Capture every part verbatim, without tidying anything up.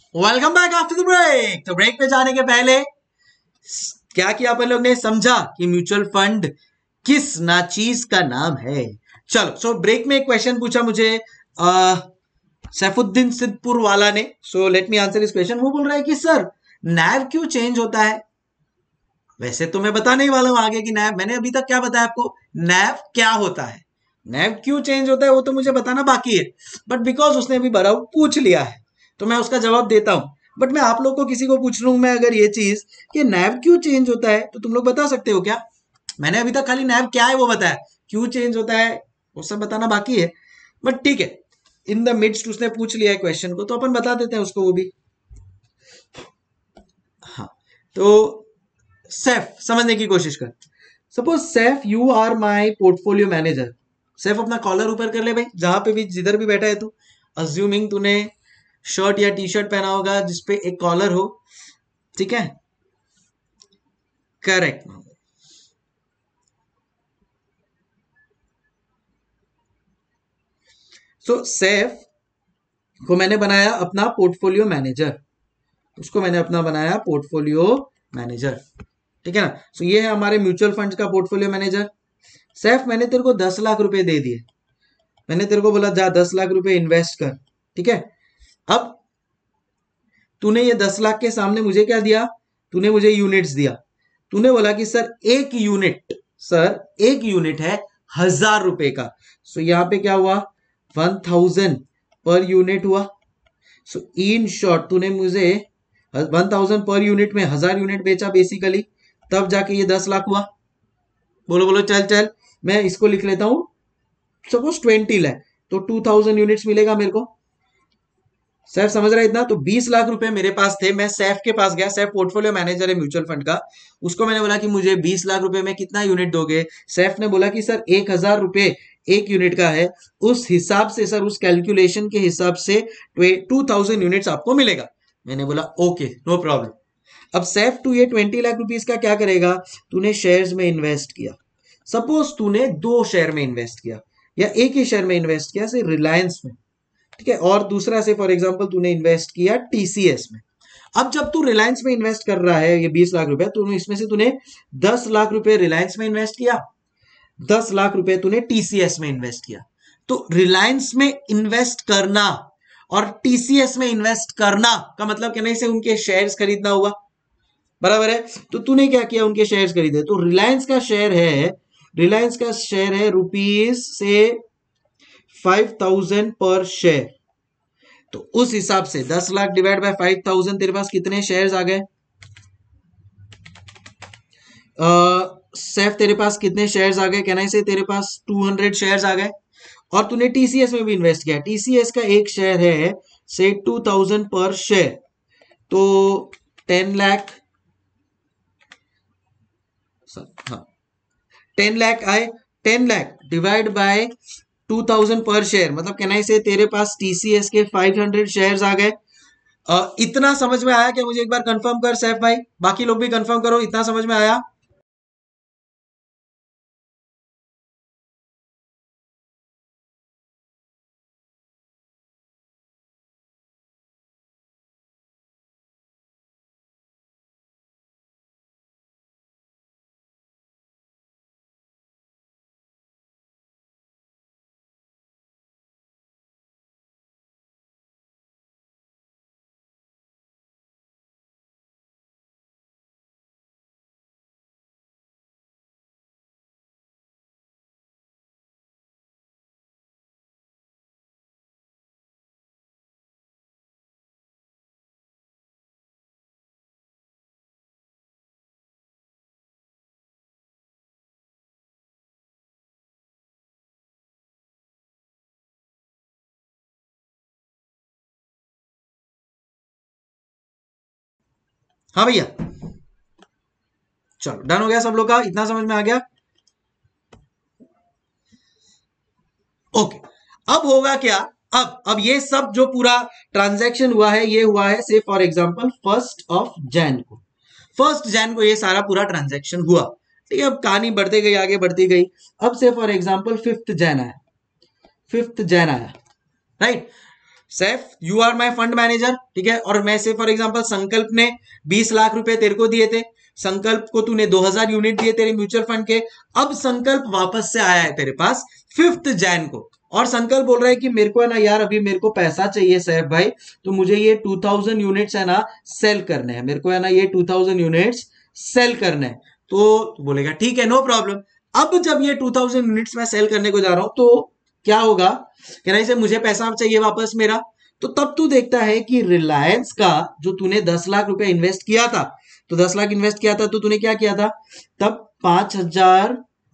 Welcome back after the break. तो break पे जाने के पहले क्या किया अपन लोग ने समझा कि म्यूचुअल फंड किस नाचीज का नाम है। चलो सो ब्रेक में एक क्वेश्चन पूछा मुझे आ, सैफुद्दीन सिद्धपुर वाला ने। So let me answer this question. वो बोल रहा है कि सर नैव क्यों चेंज होता है। वैसे तो मैं बताने ही वाला हूं आगे कि नैव, मैंने अभी तक क्या बताया आपको, नैव क्या होता है, नैव क्यों चेंज होता है वो तो मुझे बताना बाकी है। बट बिकॉज उसने अभी बड़ा पूछ लिया है तो मैं उसका जवाब देता हूं। बट मैं आप लोग को किसी को पूछ लूं मैं अगर ये चीज कि नैव क्यों चेंज होता है तो तुम लोग बता सकते हो क्या। मैंने अभी तक खाली नैव क्या है वो बताया, क्यों चेंज होता है वो सब बताना बाकी है। बट ठीक है, इन द मिडस्ट उसने पूछ लिया है क्वेश्चन को तो अपन बता देते हैं उसको वो भी। हाँ तो सैफ समझने की कोशिश कर। Suppose Saif you are my portfolio manager. Saif अपना कॉलर ऊपर कर ले भाई, जहां पे भी जिधर भी बैठा है तू। अज्यूमिंग तूने शर्ट या टी शर्ट पहना होगा जिसपे एक कॉलर हो, ठीक है, करेक्ट। सो सैफ को मैंने बनाया अपना पोर्टफोलियो मैनेजर, उसको मैंने अपना बनाया पोर्टफोलियो मैनेजर, ठीक है ना। सो ये है हमारे म्यूचुअल फंड का पोर्टफोलियो मैनेजर। सैफ मैंने तेरे को दस लाख रुपए दे दिए, मैंने तेरे को बोला जा दस लाख रुपए इन्वेस्ट कर, ठीक है। अब तूने ये दस लाख के सामने मुझे क्या दिया, तूने मुझे यूनिट्स दिया। तूने बोला कि सर एक यूनिट, सर एक यूनिट है हजार रुपए का। सो यहां पे क्या हुआ, वन थाउजेंड पर यूनिट हुआ। सो इन शॉर्ट तूने मुझे वन थाउजेंड पर यूनिट में हजार यूनिट बेचा बेसिकली, तब जाके ये दस लाख हुआ। बोलो बोलो चल चल, मैं इसको लिख लेता हूं सपोज ट्वेंटी लाख, तो टू थाउजेंड यूनिट्स मिलेगा मेरे को। सैफ समझ रहा है इतना। तो बीस लाख रुपए मेरे पास थे, मैं सैफ के पास गया, सैफ पोर्टफोलियो मैनेजर है म्यूचुअल फंड का। उसको मैंने बोला कि मुझे बीस लाख रुपए में कितना यूनिट दोगे। सैफ ने बोला कि सर एक हजार रुपए एक यूनिट का है, उस हिसाब से सर उस कैलकुलेशन के हिसाब से टू थाउजेंड यूनिट्स आपको मिलेगा। मैंने बोला ओके नो प्रॉब्लम। अब सैफ टू ये ट्वेंटी लाख रुपीज का क्या करेगा, तूने शेयर्स में इन्वेस्ट किया। सपोज तूने दो शेयर में इन्वेस्ट किया या एक ही शेयर में इन्वेस्ट किया, से रिलायंस में, ठीक है, और दूसरा से फॉर एग्जांपल तूने इन्वेस्ट किया टीसीएस में। अब जब तू रिलायंस में इन्वेस्ट कर रहा है ये बीस लाख रुपए, तो इसमें से तूने दस लाख रुपए रिलायंस में इन्वेस्ट किया, दस लाख रुपए तूने टीसीएस में इन्वेस्ट किया। तो रिलायंस में इन्वेस्ट करना और टीसीएस में इन्वेस्ट करना का मतलब कहने से उनके शेयर्स खरीदना हुआ, बराबर है। तो तूने क्या किया, उनके शेयर्स खरीदे। तो रिलायंस का शेयर है, रिलायंस का शेयर है रुपीज से फाइव थाउजेंड पर शेयर। तो उस हिसाब से दस lakh divide by five thousand, तेरे पास कितने शेयर्स आ गए सैफ, तेरे पास कितने शेयर्स आ गए, कहना से तेरे पास टू हंड्रेड शेयर्स आ गए। और तूने टीसीएस में भी इन्वेस्ट किया, टीसीएस का एक शेयर है से टू थाउजेंड पर शेयर, तो टेन लाख, हाँ टेन लाख आए। Ten lakh divide by two thousand per share, मतलब कहना से तेरे पास टीसीएस के फाइव हंड्रेड शेयर्स आ गए। Uh, इतना समझ में आया क्या, मुझे एक बार कंफर्म कर सैफ भाई, बाकी लोग भी कंफर्म करो, इतना समझ में आया। हाँ भैया, चलो डन हो गया सब लोग का, इतना समझ में आ गया। ओके, अब होगा क्या, अब अब ये सब जो पूरा ट्रांजैक्शन हुआ है ये हुआ है से for example first of Jan को, फर्स्ट जैन को ये सारा पूरा ट्रांजैक्शन हुआ, ठीक है। अब कहानी बढ़ते गई आगे बढ़ती गई। अब से फॉर एग्जांपल फिफ्थ जैन आया, फिफ्थ जैन आया, right. Saif you are my fund manager, ठीक है, और मैं से फॉर एग्जांपल संकल्प ने बीस लाख रुपए तेरे को दिए थे, संकल्प को तूने दो हज़ार यूनिट दिए तेरे म्यूचुअल फंड के। अब संकल्प वापस से आया है तेरे पास फिफ्थ जैन को, और संकल्प बोल रहा है कि मेरे को है ना यार अभी मेरे को पैसा चाहिए सैफ भाई, तो मुझे ये टू थाउजेंड यूनिट्स है ना सेल करने हैं, मेरे को है ना ये टू थाउजेंड यूनिट्स सेल करने हैं। तो बोलेगा ठीक है नो प्रॉब्लम। अब जब ये टू थाउजेंड यूनिट्स मैं सेल करने को जा रहा हूं तो क्या होगा, कहना इसे मुझे पैसा चाहिए वापस मेरा। तो तब तू देखता है कि रिलायंस का जो तूने दस लाख रुपए इन्वेस्ट किया था, तो दस लाख इन्वेस्ट किया था तो तूने क्या किया था, तब पांच हजार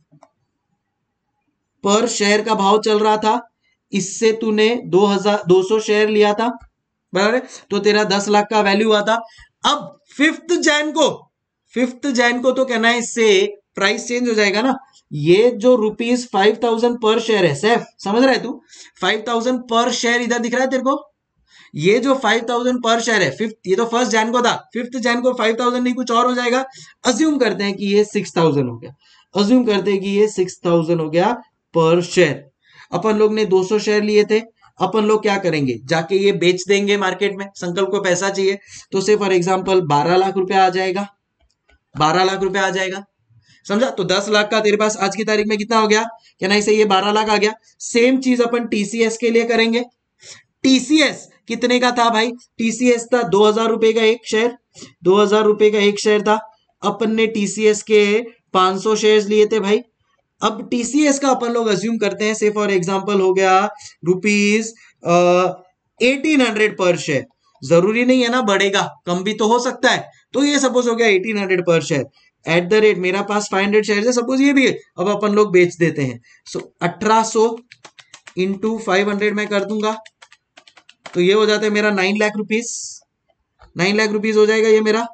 पर शेयर का भाव चल रहा था, इससे तूने दो हजार दो सौ शेयर लिया था, बराबर, तो तेरा दस लाख का वैल्यू हुआ था। अब फिफ्थ जैन को फिफ्थ जैन को तो कहना है इससे प्राइस चेंज हो जाएगा ना, ये जो rupees five thousand per share है सैफ, समझ रहा है तू, फाइव थाउजेंड पर शेयर इधर दिख रहा है तेरे को, ये जो फाइव थाउजेंड पर शेयर है फिफ्थ, ये तो फर्स्ट जैन को था, फिफ्थ जैन को फाइव थाउजेंड नहीं कुछ और हो जाएगा। अज्यूम करते हैं कि ये सिक्स थाउजेंड हो गया, अज्यूम करते हैं कि ये सिक्स थाउजेंड हो गया पर शेयर। अपन लोग ने दो सौ शेयर लिए थे, अपन लोग क्या करेंगे, जाके ये बेच देंगे मार्केट में, संकल्प को पैसा चाहिए, तो से फॉर एग्जांपल बारह लाख रुपया आ जाएगा, बारह लाख रुपया आ जाएगा, समझा। तो दस लाख का तेरे पास आज की तारीख में कितना हो गया, क्या ना इसे ये बारह लाख आ गया। सेम चीज अपन टीसीएस के लिए करेंगे। टीसीएस कितने का था भाई, टीसीएस था दो हजार रुपए का एक शेयर, दो हजार रुपए का एक शेयर था, अपन ने टीसीएस के पांच सौ शेयर्स लिए थे भाई। अब टीसीएस का अपन लोग अज्यूम करते हैं से फॉर एग्जांपल हो गया rupees eighteen hundred per share, जरूरी नहीं है ना बढ़ेगा, कम भी तो हो सकता है, तो ये सपोज हो गया eighteen hundred per share, at the rate मेरा पास फाइव हंड्रेड शेयर है, सपोज ये भी है, अब अपन लोग बेच देते हैं। सो अठारह सौ इंटू फाइव हंड्रेड में कर दूंगा, तो ये हो जाता है मेरा nine lakh rupees, nine lakh rupees हो जाएगा ये मेरा,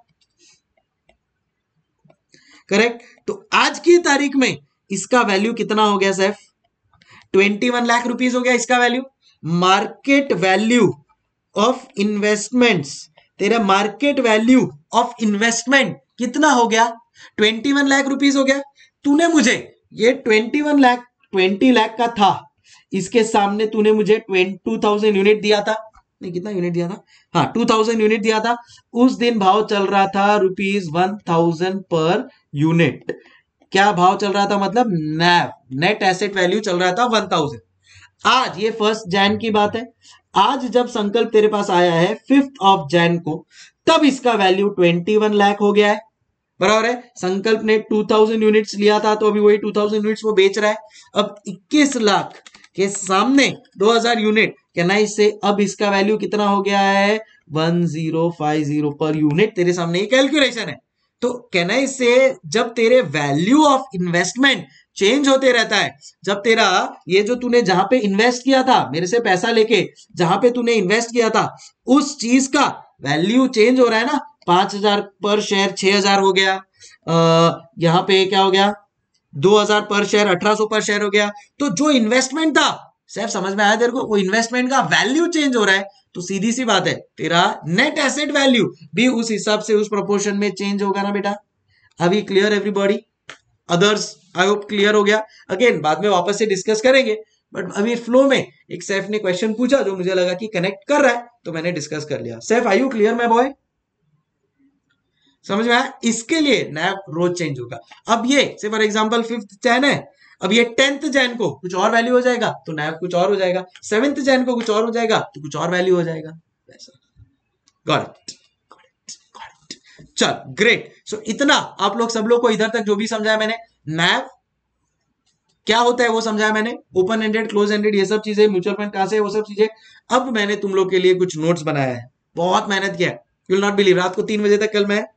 करेक्ट। तो आज की तारीख में इसका वैल्यू कितना हो गया Saif, twenty one lakh rupees हो गया इसका value. Market value of investments, तेरा मार्केट वैल्यू ऑफ इन्वेस्टमेंट कितना हो गया, ट्वेंटी वन लाख रुपीस हो गया। तूने मुझे ये twenty one lakh twenty lakh का था, इसके सामने तूने मुझे टू थाउजेंड यूनिट दिया था, नहीं कितना यूनिट दिया था, हाँ टू थाउजेंड यूनिट दिया था। उस दिन भाव चल रहा था rupees one thousand per unit, क्या भाव चल रहा था, मतलब नैव नेट एसेट वैल्यू चल रहा था वन थाउजेंड। आज ये फर्स्ट जैन की बात है, आज जब संकल्प तेरे पास आया है फिफ्थ ऑफ जैन को, तब इसका वैल्यू ट्वेंटी वन लाख हो गया है, बराबर है। संकल्प ने टू थाउजेंड यूनिट्स लिया था, तो अभी वही टू थाउजेंड यूनिट्स वो बेच रहा है। अब इक्कीस लाख के सामने दो हज़ार यूनिट, कहना इससे अब इसका वैल्यू कितना हो गया है, one thousand fifty per unit, तेरे सामने ये कैलकुलेशन है। तो कहना इससे जब तेरे वैल्यू ऑफ इन्वेस्टमेंट चेंज होते रहता है, जब तेरा ये जो तूने जहां पे इन्वेस्ट किया था मेरे से पैसा लेके, जहां पे तूने इन्वेस्ट किया था उस चीज का वैल्यू चेंज हो रहा है ना, पांच हजार पर शेयर छह हजार हो गया, यहाँ पे क्या हो गया दो हजार पर शेयर अठारह सौ पर शेयर हो गया। तो जो इन्वेस्टमेंट था सैफ, समझ में आया तेरे को, वो इन्वेस्टमेंट का वैल्यू चेंज हो रहा है, तो सीधी सी बात है तेरा नेट एसेट वैल्यू भी उस हिसाब से उस प्रोपोर्शन में चेंज होगा ना बेटा। अभी clear everybody, others I hope clear हो गया। अगेन बाद में वापस से डिस्कस करेंगे, बट अभी फ्लो में एक सैफ ने क्वेश्चन पूछा जो मुझे लगा कि कनेक्ट कर रहा है, तो मैंने डिस्कस कर लिया। Saif I you clear my boy, समझ में आया। इसके लिए नैव रोज चेंज होगा। अब ये से फॉर एग्जांपल फिफ्थ जैन है, अब ये टेंथ जैन को कुछ और वैल्यू हो जाएगा तो नैव कुछ और हो जाएगा, सेवेंथ जैन को कुछ और हो जाएगा तो कुछ और वैल्यू हो जाएगा, ऐसा। Got it, got it, got it. चल ग्रेट। सो इतना आप लोग सब लोग को इधर तक जो भी समझाया मैंने, नैव क्या होता है वो समझाया मैंने, ओपन एंडेड क्लोज एंडेड ये सब चीजें, म्यूचुअल फंड कहां से है वो सब चीजें। अब मैंने तुम लोग के लिए कुछ नोट्स बनाया है, बहुत मेहनत किया है, यू विल नॉट बिलीव। रात को तीन बजे तक कल मैं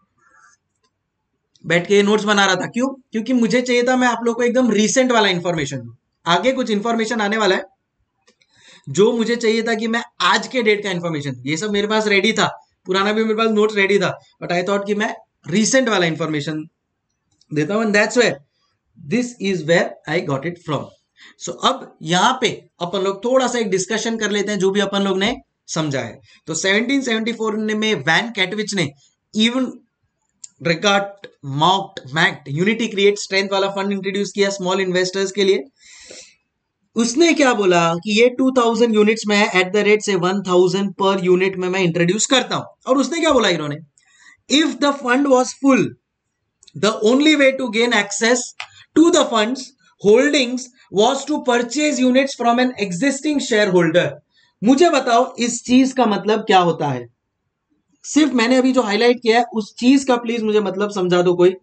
बैठ के नोट्स बना रहा था। क्यों? क्योंकि मुझे चाहिए था मैं आप लोग को एकदम रीसेंट वाला इंफॉर्मेशन दूं। आगे कुछ इंफॉर्मेशन आने वाला है जो मुझे चाहिए था कि मैं आज के डेट का इंफॉर्मेशन, ये सब मेरे पास रेडी था, पुराना भी मेरे पास नोट्स रेडी था, बट आई थॉट कि मैं रीसेंट वाला इंफॉर्मेशन देता हूं, and that's where this is where I got it from. So अब यहां पे अपन लोग थोड़ा सा एक डिस्कशन कर लेते हैं जो भी अपन लोग ने समझा है। तो सेवनटीन सेवेंटी फोर में वैन कैटविच ने इवन रिगार्ड मार्क्ड मैक्ड यूनिटी क्रिएट स्ट्रेंथ वाला फंड इंट्रोड्यूस किया स्मॉल इन्वेस्टर्स के लिए। उसने क्या बोला कि ये टू थाउजेंड यूनिट्स में एट द रेट से वन थाउजेंड पर यूनिट में मैं इंट्रोड्यूस करता हूं। और उसने क्या बोला इन्होंने, if the fund was full the only way to gain access to the fund's holdings was to purchase units from an existing share holder. मुझे बताओ इस चीज का मतलब क्या होता है। सिर्फ मैंने अभी जो हाईलाइट किया है उस चीज का प्लीज मुझे मतलब समझा दो कोई,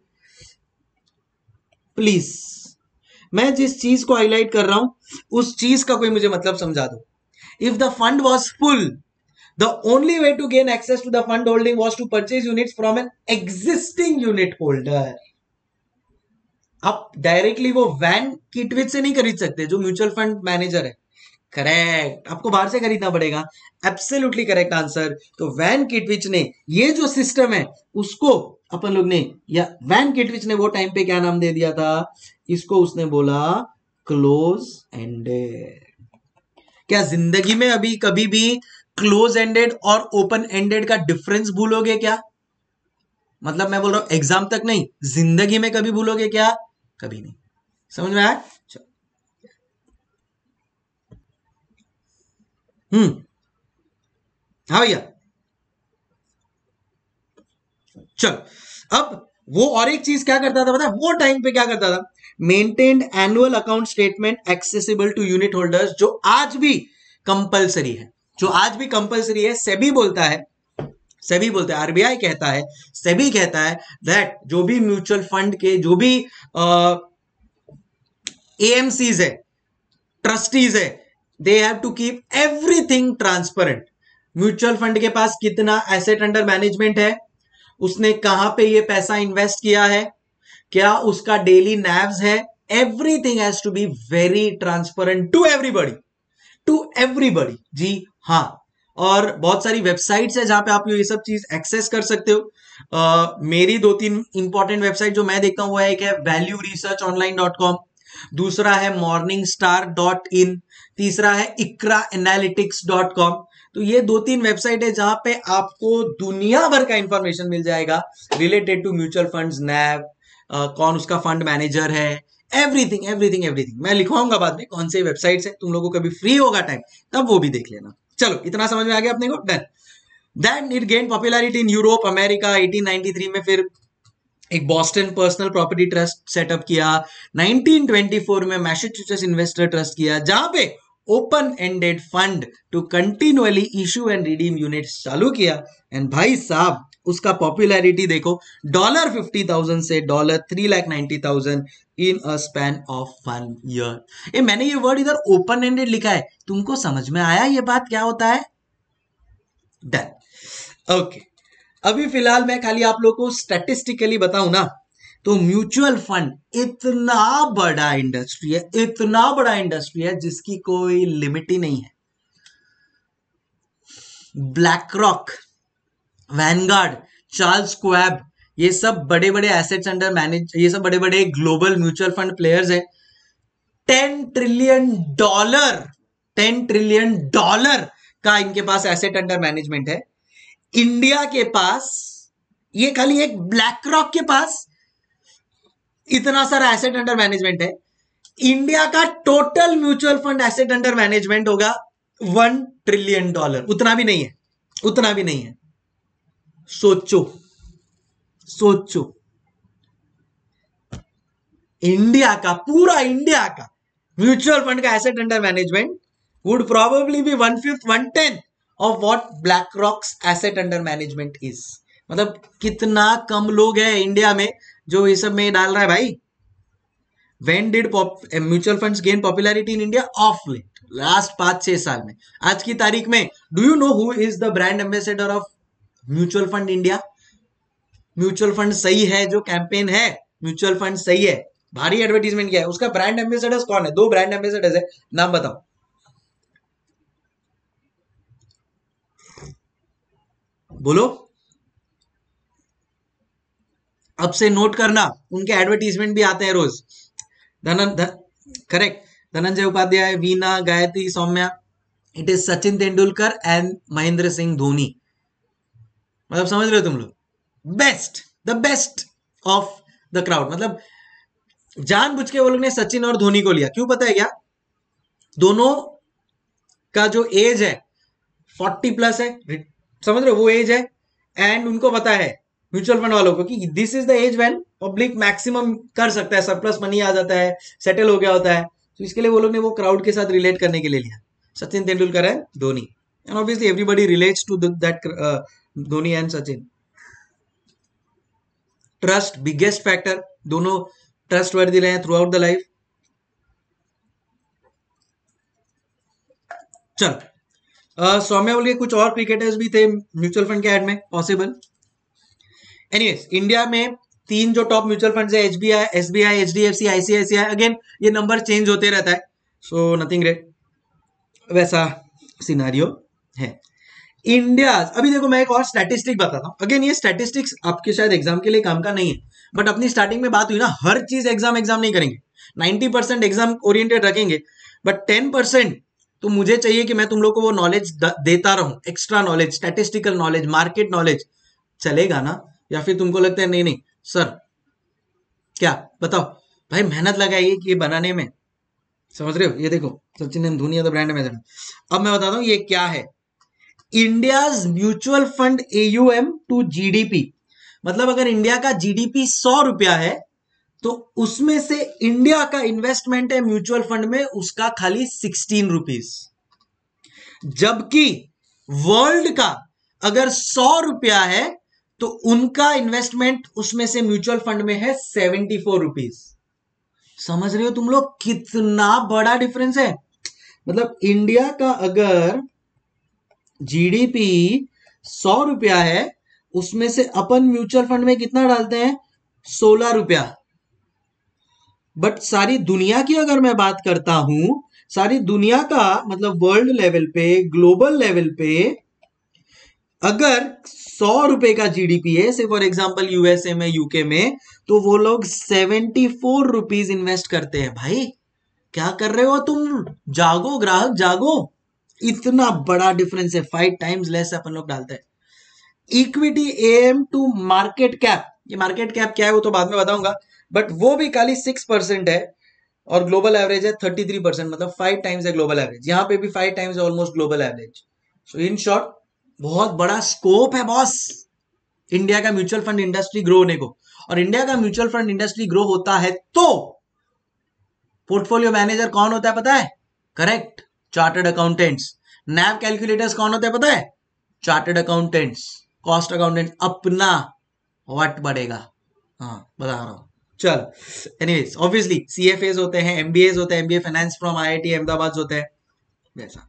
प्लीज। मैं जिस चीज को हाईलाइट कर रहा हूं उस चीज का कोई मुझे मतलब समझा दो। If the fund was full the only way to gain access to the fund holding was to purchase units from an existing unit holder. आप डायरेक्टली वो वैन किटविच से नहीं खरीद सकते जो म्यूचुअल फंड मैनेजर है। करेक्ट, आपको बाहर से खरीदना पड़ेगा। Absolutely correct answer. तो वैन किटविच ने ये जो सिस्टम है उसको अपन लोग ने, या वैन किटविच ने वो टाइम पे क्या नाम दे दिया था, इसको उसने बोला क्लोज एंडेड। क्या जिंदगी में अभी कभी भी क्लोज एंडेड और ओपन एंडेड का डिफरेंस भूलोगे क्या? मतलब मैं बोल रहा हूं एग्जाम तक नहीं, जिंदगी में कभी भूलोगे क्या? कभी नहीं। समझ में आया? हम्म, हाँ भैया। चल अब वो और एक चीज क्या करता था पता है, वो टाइम पे क्या करता था, maintained annual account statement accessible to unit holders, जो आज भी कंपलसरी है, जो आज भी कंपलसरी है। सेबी बोलता है, सेबी बोलता है, आरबीआई कहता है, सेबी कहता है दैट जो भी म्यूचुअल फंड के जो भी एएमसीज है, ट्रस्टीज है, they have to keep everything transparent. Mutual fund के पास कितना एसेट अंडर मैनेजमेंट है, उसने कहां पे ये पैसा इन्वेस्ट किया है, क्या उसका डेली नैव्स है, everything has to be very transparent to everybody, to everybody. जी हाँ। और बहुत सारी वेबसाइट्स है जहां पे आप ये सब चीज एक्सेस कर सकते हो। uh, मेरी दो तीन इंपॉर्टेंट वेबसाइट जो मैं देखता हूं वो है, एक है value research online dot com, दूसरा है मॉर्निंग स्टार डॉट इन, तीसरा है इक्रा एनालिटिक्स डॉट कॉम। तो ये दो तीन वेबसाइट है जहां पे आपको दुनिया भर का इंफॉर्मेशन मिल जाएगा related to mutual funds, NAV, कौन उसका फंड मैनेजर है, एवरीथिंग एवरीथिंग एवरीथिंग। मैं लिखवाऊंगा बाद में कौन से वेबसाइट है, तुम लोगों को कभी फ्री होगा टाइम तब वो भी देख लेना। चलो इतना समझ में आ गया अपने को, done. Then it gain popularity in Europe, America. Eighteen ninety three में फिर एक Boston personal property trust setup किया। नाइंटीन ट्वेंटी फोर में मैसाचुसेट्स इन्वेस्टर ट्रस्ट किया, जहां पे open ended fund to continuously issue and redeem units चालू किया। एंड भाई साहब उसका पॉपुलैरिटी देखो, डॉलर फिफ्टी थाउजेंड से dollar three lakh ninety thousand in a span of one year. ए मैंने ये वर्ड इधर ओपन एंडेड लिखा है, तुमको समझ में आया ये बात क्या होता है? Done, okay okay. अभी फिलहाल मैं खाली आप लोग को स्टैटिस्टिकली बताऊं ना, तो म्यूचुअल फंड इतना बड़ा इंडस्ट्री है, इतना बड़ा इंडस्ट्री है जिसकी कोई लिमिट ही नहीं है। BlackRock, Vanguard, Charles Schwab, ये सब बड़े बड़े एसेट्स अंडर मैनेज, ये सब बड़े बड़े ग्लोबल म्यूचुअल फंड प्लेयर्स हैं। Ten trillion dollar, ten trillion dollar का इनके पास एसेट अंडर मैनेजमेंट है। इंडिया के पास, ये खाली एक ब्लैक रॉक के पास इतना सारा एसेट अंडर मैनेजमेंट है। इंडिया का total mutual fund asset under management होगा वन ट्रिलियन डॉलर, उतना भी नहीं है, उतना भी नहीं है। सोचो सोचो, इंडिया का, पूरा इंडिया का म्यूचुअल फंड का asset under management would probably be one fifth one tenth of what BlackRock's asset under management is. मतलब कितना कम लोग हैं इंडिया में जो ये सब में डाल रहा है भाई। When did mutual funds gain popularity in India? Of late, last पांच छह साल में। आज की तारीख में do you know who is the brand ambassador of mutual fund India? Mutual fund सही है जो कैंपेन है, म्यूचुअल फंड सही है, भारी एडवर्टीजमेंट किया है, उसका ब्रांड एम्बेसडर कौन है? दो ब्रांड एम्बेसडर्स है, नाम बताओ। बोलो, अब से नोट करना, उनके एडवर्टीजमेंट भी आते हैं रोज। धनन ध, correct, Dhananjay Upadhyay, Veena, Gayatri, Saumya. It is Sachin Tendulkar and Mahendra Singh Dhoni. मतलब समझ रहे हो तुम लोग, best, the best of the crowd. मतलब जानबूझ के वो लोग ने सचिन और धोनी को लिया, क्यों पता है क्या? दोनों का जो एज है फोर्टी प्लस है, समझ रहे हो, वो एज है, एंड उनको पता है म्यूचुअल फंड वालों को कि this is the age when public maximum कर सकता है, सरप्लस मनी आ जाता है, सेटल हो गया होता है। तो इसके लिए वो लोग ने वो क्राउड के साथ रिलेट करने के लिए लिया Sachin Tendulkar and Dhoni, and obviously everybody relates to that Dhoni and Sachin. Trust biggest factor, दोनों ट्रस्ट वर्दी रहे हैं थ्रू आउट द लाइफ। चल सौम्या बोलिए कुछ और क्रिकेटर्स भी थे म्यूचुअल फंड के ऐड में पॉसिबल। एनीवेज इंडिया में तीन जो टॉप म्यूचुअल फंड्स है, SBI, SBI, HDFC, ICICI, again ये नंबर चेंज होते रहता है, सो नथिंग ग्रेट, वैसा सिनारियो है। इंडिया, अभी देखो मैं एक और स्टैटिस्टिक बताता हूं, अगेन ये स्टैटिस्टिक्स आपके शायद एग्जाम के लिए काम का नहीं है, बट अपनी स्टार्टिंग में बात हुई ना, हर चीज एग्जाम एग्जाम नहीं करेंगे, नाइंटी परसेंट एग्जाम ओरिएंटेड रखेंगे, बट टेन परसेंट तो मुझे चाहिए कि मैं तुम लोग को वो नॉलेज देता रहूं, extra knowledge, statistical knowledge, market knowledge, चलेगा ना? या फिर तुमको लगता है नहीं नहीं सर, क्या बताओ भाई, मेहनत लगाइए कि ये बनाने में, समझ रहे हो? ये देखो Sachin and Dhoni the brand ambassador. अब मैं बताता हूं ये क्या है, India's mutual fund AUM to GDP, मतलब अगर इंडिया का जीडीपी सौ रुपया है तो उसमें से इंडिया का इन्वेस्टमेंट है म्यूचुअल फंड में उसका खाली सिक्सटीन रुपीज, जबकि वर्ल्ड का अगर सौ रुपया है तो उनका इन्वेस्टमेंट उसमें से म्यूचुअल फंड में है सेवेंटी फोर रुपीज। समझ रहे हो तुम लोग कितना बड़ा डिफरेंस है? मतलब इंडिया का अगर जीडीपी सौ रुपया है उसमें से अपन म्यूचुअल फंड में कितना डालते हैं, सोलह रुपया, बट सारी दुनिया की अगर मैं बात करता हूं, सारी दुनिया का मतलब वर्ल्ड लेवल पे, ग्लोबल लेवल पे अगर सौ रुपए का जीडीपी है, से फॉर एग्जांपल यूएसए में, यूके में, तो वो लोग सेवेंटी फोर रुपीज इन्वेस्ट करते हैं। भाई क्या कर रहे हो तुम, जागो ग्राहक जागो, इतना बड़ा डिफरेंस है, फाइव टाइम्स लेस अपन लोग डालते हैं। Equity M to market cap, ये मार्केट कैप क्या है वो तो बाद में बताऊंगा, बट वो भी खाली सिक्स परसेंट है और ग्लोबल एवरेज है थर्टी थ्री परसेंट, मतलब फाइव टाइम्स है ग्लोबल एवरेज, यहां पे भी फाइव टाइम्स है almost global average. So in short बहुत बड़ा स्कोप है बॉस इंडिया का म्यूचुअल फंड इंडस्ट्री ग्रो होने को, और इंडिया का म्यूचुअल फंड इंडस्ट्री ग्रो होता है तो पोर्टफोलियो मैनेजर कौन होता है पता है? Correct, chartered accountants. NAV calculators कौन होता है पता है? Chartered accountants, cost accountant. अपना व्हाट बढ़ेगा, हाँ बता रहा हूं। चल एनीवेज ऑब्वियसली सीएफएस होते हैं, एमबीएस होते हैं, MBA finance from IIT Ahmedabad होते हैं, वैसा।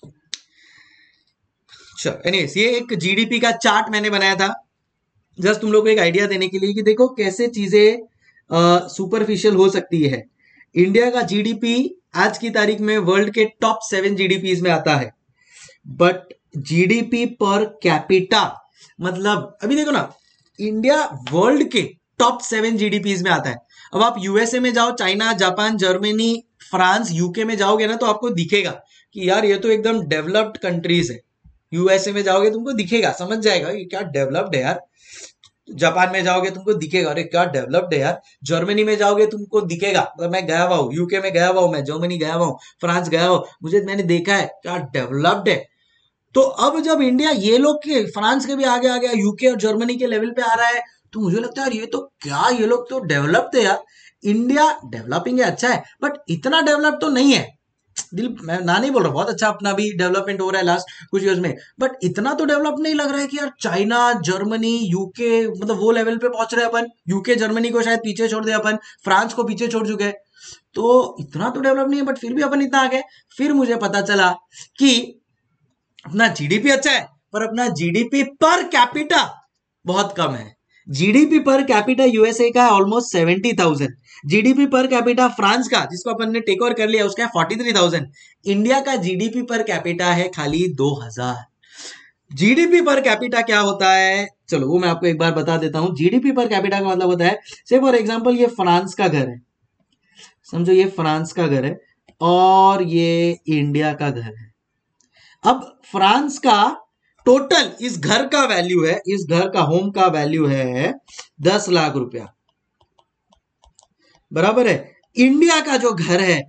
चलो एनीवेज ये एक जीडीपी का चार्ट मैंने बनाया था जस्ट तुम लोग को एक आइडिया देने के लिए कि देखो कैसे चीजें सुपरफिशियल हो सकती है। इंडिया का जीडीपी आज की तारीख में वर्ल्ड के टॉप सेवन जीडीपी में आता है, बट जीडीपी पर कैपिटा, मतलब अभी देखो ना, इंडिया वर्ल्ड के टॉप सेवन जीडीपी में आता है। अब आप यूएसए में जाओ, China, Japan, Germany, France, UK में जाओगे ना तो आपको दिखेगा कि यार ये तो एकदम डेवलप्ड कंट्रीज है। यूएसए में जाओगे तुमको दिखेगा, समझ जाएगा ये क्या डेवलप्ड है यार। जापान में जाओगे तुमको दिखेगा अरे क्या डेवलप्ड है यार। जर्मनी में जाओगे तुमको दिखेगा, तो मैं गया हुआ हूँ, यूके में गया हुआ हूँ, मैं जर्मनी गया हुआ हूँ, फ्रांस गया हुआ हूँ, मुझे मैंने देखा है क्या डेवलप्ड है। तो अब जब इंडिया ये लोग के, फ्रांस के भी आगे आ गया, यूके और जर्मनी के लेवल पे आ रहा है, तो मुझे लगता है यार ये तो क्या, ये लोग तो डेवलप्ड है यार। इंडिया डेवलपिंग है, अच्छा है, बट इतना डेवलप तो नहीं है। दिल मैं ना नहीं बोल रहा, बहुत अच्छा अपना भी डेवलपमेंट हो रहा है लास्ट कुछ ईयर्स में, बट इतना तो डेवलप नहीं लग रहा है कि यार चाइना, जर्मनी, यूके, मतलब वो लेवल पे पहुंच रहे हैं अपन। यूके जर्मनी को शायद पीछे छोड़ दिया अपन, फ्रांस को पीछे छोड़ चुके हैं, तो इतना तो डेवलप नहीं है, बट फिर भी अपन इतना आगे। फिर मुझे पता चला कि अपना जीडीपी अच्छा है पर अपना जीडीपी पर कैपिटा बहुत कम है। जीडीपी पर कैपिटा यूएसए का almost seventy thousand, GDP per capita France का, जिसको अपन ने टेक ओवर कर लिया, उसका है फोर्टी थ्री थाउजेंड। इंडिया का जीडीपी पर कैपिटा है खाली दो हज़ार। जीडीपी पर कैपिटा क्या होता है, चलो वो मैं आपको एक बार बता देता हूं। जीडीपी पर कैपिटा का मतलब होता है, से फॉर एग्जांपल ये फ्रांस का घर है, समझो ये फ्रांस का घर है और ये इंडिया का घर है। अब फ्रांस का टोटल इस घर का वैल्यू है, इस घर का होम का वैल्यू है दस लाख रुपया, बराबर है। इंडिया का जो घर है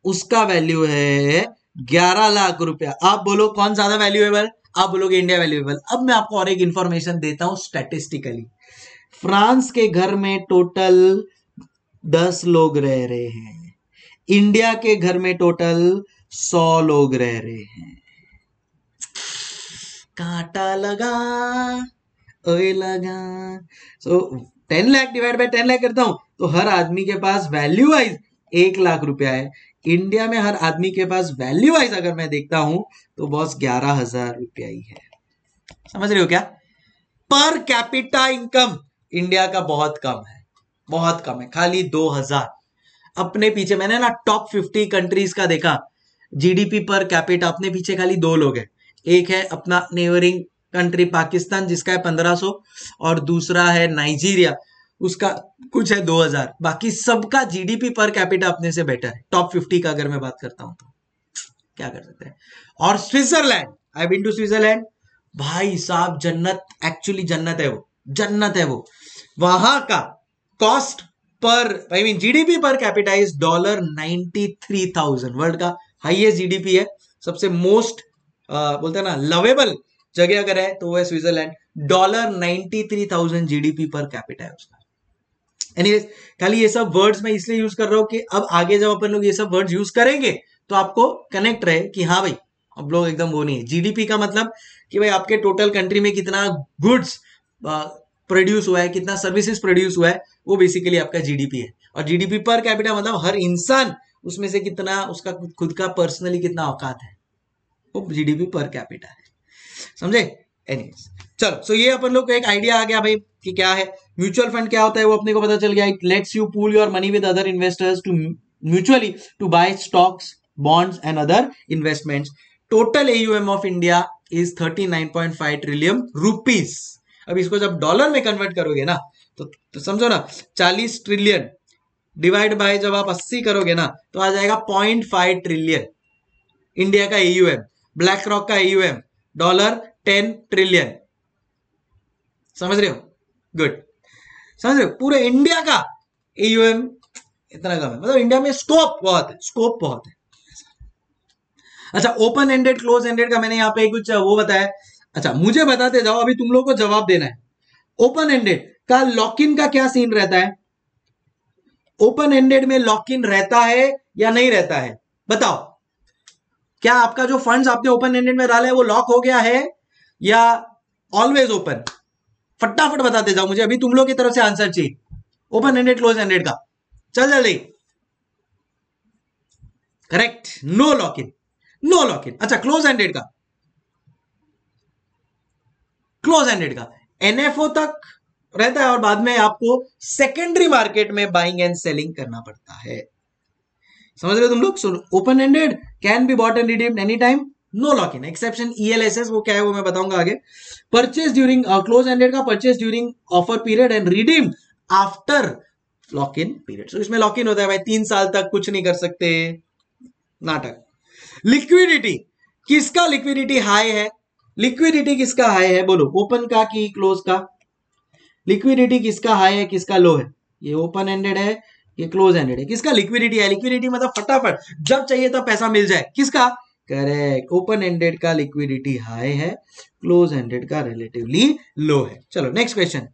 उसका वैल्यू है ग्यारह लाख रुपया। आप बोलो कौन ज्यादा वैल्यूएबल, आप बोलोगे इंडिया वैल्यूएबल। अब मैं आपको और एक इंफॉर्मेशन देता हूं स्टैटिस्टिकली। फ्रांस के घर में टोटल दस लोग रह रहे हैं, इंडिया के घर में टोटल सौ लोग रह रहे हैं। कांटा लगा ओए लगा। So ten lakh divide by ten lakh करता हूं तो हर आदमी के पास वैल्यू वाइज एक लाख रुपया है। इंडिया में हर आदमी के पास वैल्यू वाइज अगर मैं देखता हूं तो बॉस ग्यारह हजार रुपया ही है। समझ रहे हो क्या? पर कैपिटा इनकम इंडिया का बहुत कम है, बहुत कम है, खाली दो हजार। अपने पीछे मैंने ना टॉप फिफ्टी कंट्रीज का देखा, जीडीपी पर कैपिटा अपने पीछे खाली दो लोग हैं। एक है अपना नेबरिंग कंट्री पाकिस्तान जिसका है पंद्रह सौ, और दूसरा है नाइजीरिया, उसका कुछ है दो हजार। बाकी सबका जीडीपी पर कैपिटा अपने से बेटर है। टॉप फिफ्टी का अगर मैं बात करता हूं तो क्या कर सकते हैं। और Switzerland, I been to Switzerland, भाई साहब जन्नत, एक्चुअली जन्नत है वो, जन्नत है वो। वहां का cost per I mean GDP per capita is dollar ninety three thousand. World का हाईएस्ट जीडीपी है, सबसे मोस्ट बोलते हैं ना लवेबल जगह अगर है तो वो है Switzerland. Dollar ninety three thousand GDP per capita है उसका। एनीवेज, खाली ये सब वर्ड्स मैं इसलिए यूज कर रहा हूं कि अब आगे जब अपन लोग ये सब वर्ड्स यूज करेंगे तो आपको कनेक्ट रहे कि हाँ भाई अब लोग एकदम वो नहीं है। जीडीपी का मतलब कि भाई आपके टोटल कंट्री में कितना गुड्स प्रोड्यूस हुआ है, कितना सर्विसेज प्रोड्यूस हुआ है, वो बेसिकली आपका जीडीपी है। और जीडीपी पर कैपिटा मतलब हर इंसान उसमें से कितना उसका खुद का पर्सनली कितना औकात है, वो जीडीपी पर कैपिटा है। समझे? एनीवेज, चलो सो ये अपन लोग को एक आइडिया आ गया भाई कि क्या है म्यूचुअल फंड, क्या होता है वो अपने को पता चल गया। It lets you pool your money with other investors to mutually to buy stocks, bonds and other investments. Total AUM of India is thirty nine point five trillion rupees. अब इसको जब डॉलर में कन्वर्ट करोगे ना तो, तो समझो ना चालीस ट्रिलियन डिवाइड बाय जब आप अस्सी करोगे ना तो आ जाएगा पॉइंट फाइव ट्रिलियन इंडिया का एयूएम। ब्लैक रॉक का एयूएम डॉलर टेन ट्रिलियन। समझ रहे हो? गुड, समझ रहे हो? पूरे इंडिया का एयूएम इतना कम है, मतलब इंडिया में स्कोप बहुत है, स्कोप बहुत है। अच्छा, ओपन एंडेड क्लोज एंडेड का मैंने यहाँ पे कुछ वो बताया। अच्छा, मुझे बताते जाओ, अभी तुम लोग को जवाब देना है। ओपन एंडेड का लॉक इन का क्या सीन रहता है? ओपन एंडेड में लॉक इन रहता है या नहीं रहता है? बताओ, क्या आपका जो फंड्स आपने ओपन एंडेड में डाला है वो लॉक हो गया है या ऑलवेज ओपन? फटाफट बताते जाओ मुझे, अभी तुम लोग की तरफ से आंसर चाहिए। ओपन एंडेड क्लोज एंडेड का चल जल्दी। Correct, no lock in, no lock in. अच्छा, क्लोज एंडेड का, क्लोज एंडेड का एनएफओ तक रहता है और बाद में आपको सेकेंडरी मार्केट में बाइंग एंड सेलिंग करना पड़ता है। समझ रहे हो तुम लोग? So open ended can be bought and redeemed any time, no lock in. Exception ELSS, वो क्या है वो मैं बताऊंगा आगे। परचेज ड्यूरिंग क्लोज एंडेड का purchase during offer period and redeem after lock in period. So इसमें लॉक इन होता है भाई, तीन साल तक कुछ नहीं कर सकते, नाटक। लिक्विडिटी, किसका लिक्विडिटी हाई है? लिक्विडिटी किसका हाई है बोलो, ओपन का कि क्लोज का? लिक्विडिटी किसका हाई है किसका लो है? ये ओपन एंडेड है, ये क्लोज एंडेड है। किसका लिक्विडिटी है? लिक्विडिटी मतलब फटाफट जब चाहिए तब पैसा मिल जाए, किसका? करेक्ट, ओपन एंडेड का लिक्विडिटी हाई है, क्लोज एंडेड का रिलेटिवली लो है। चलो next question.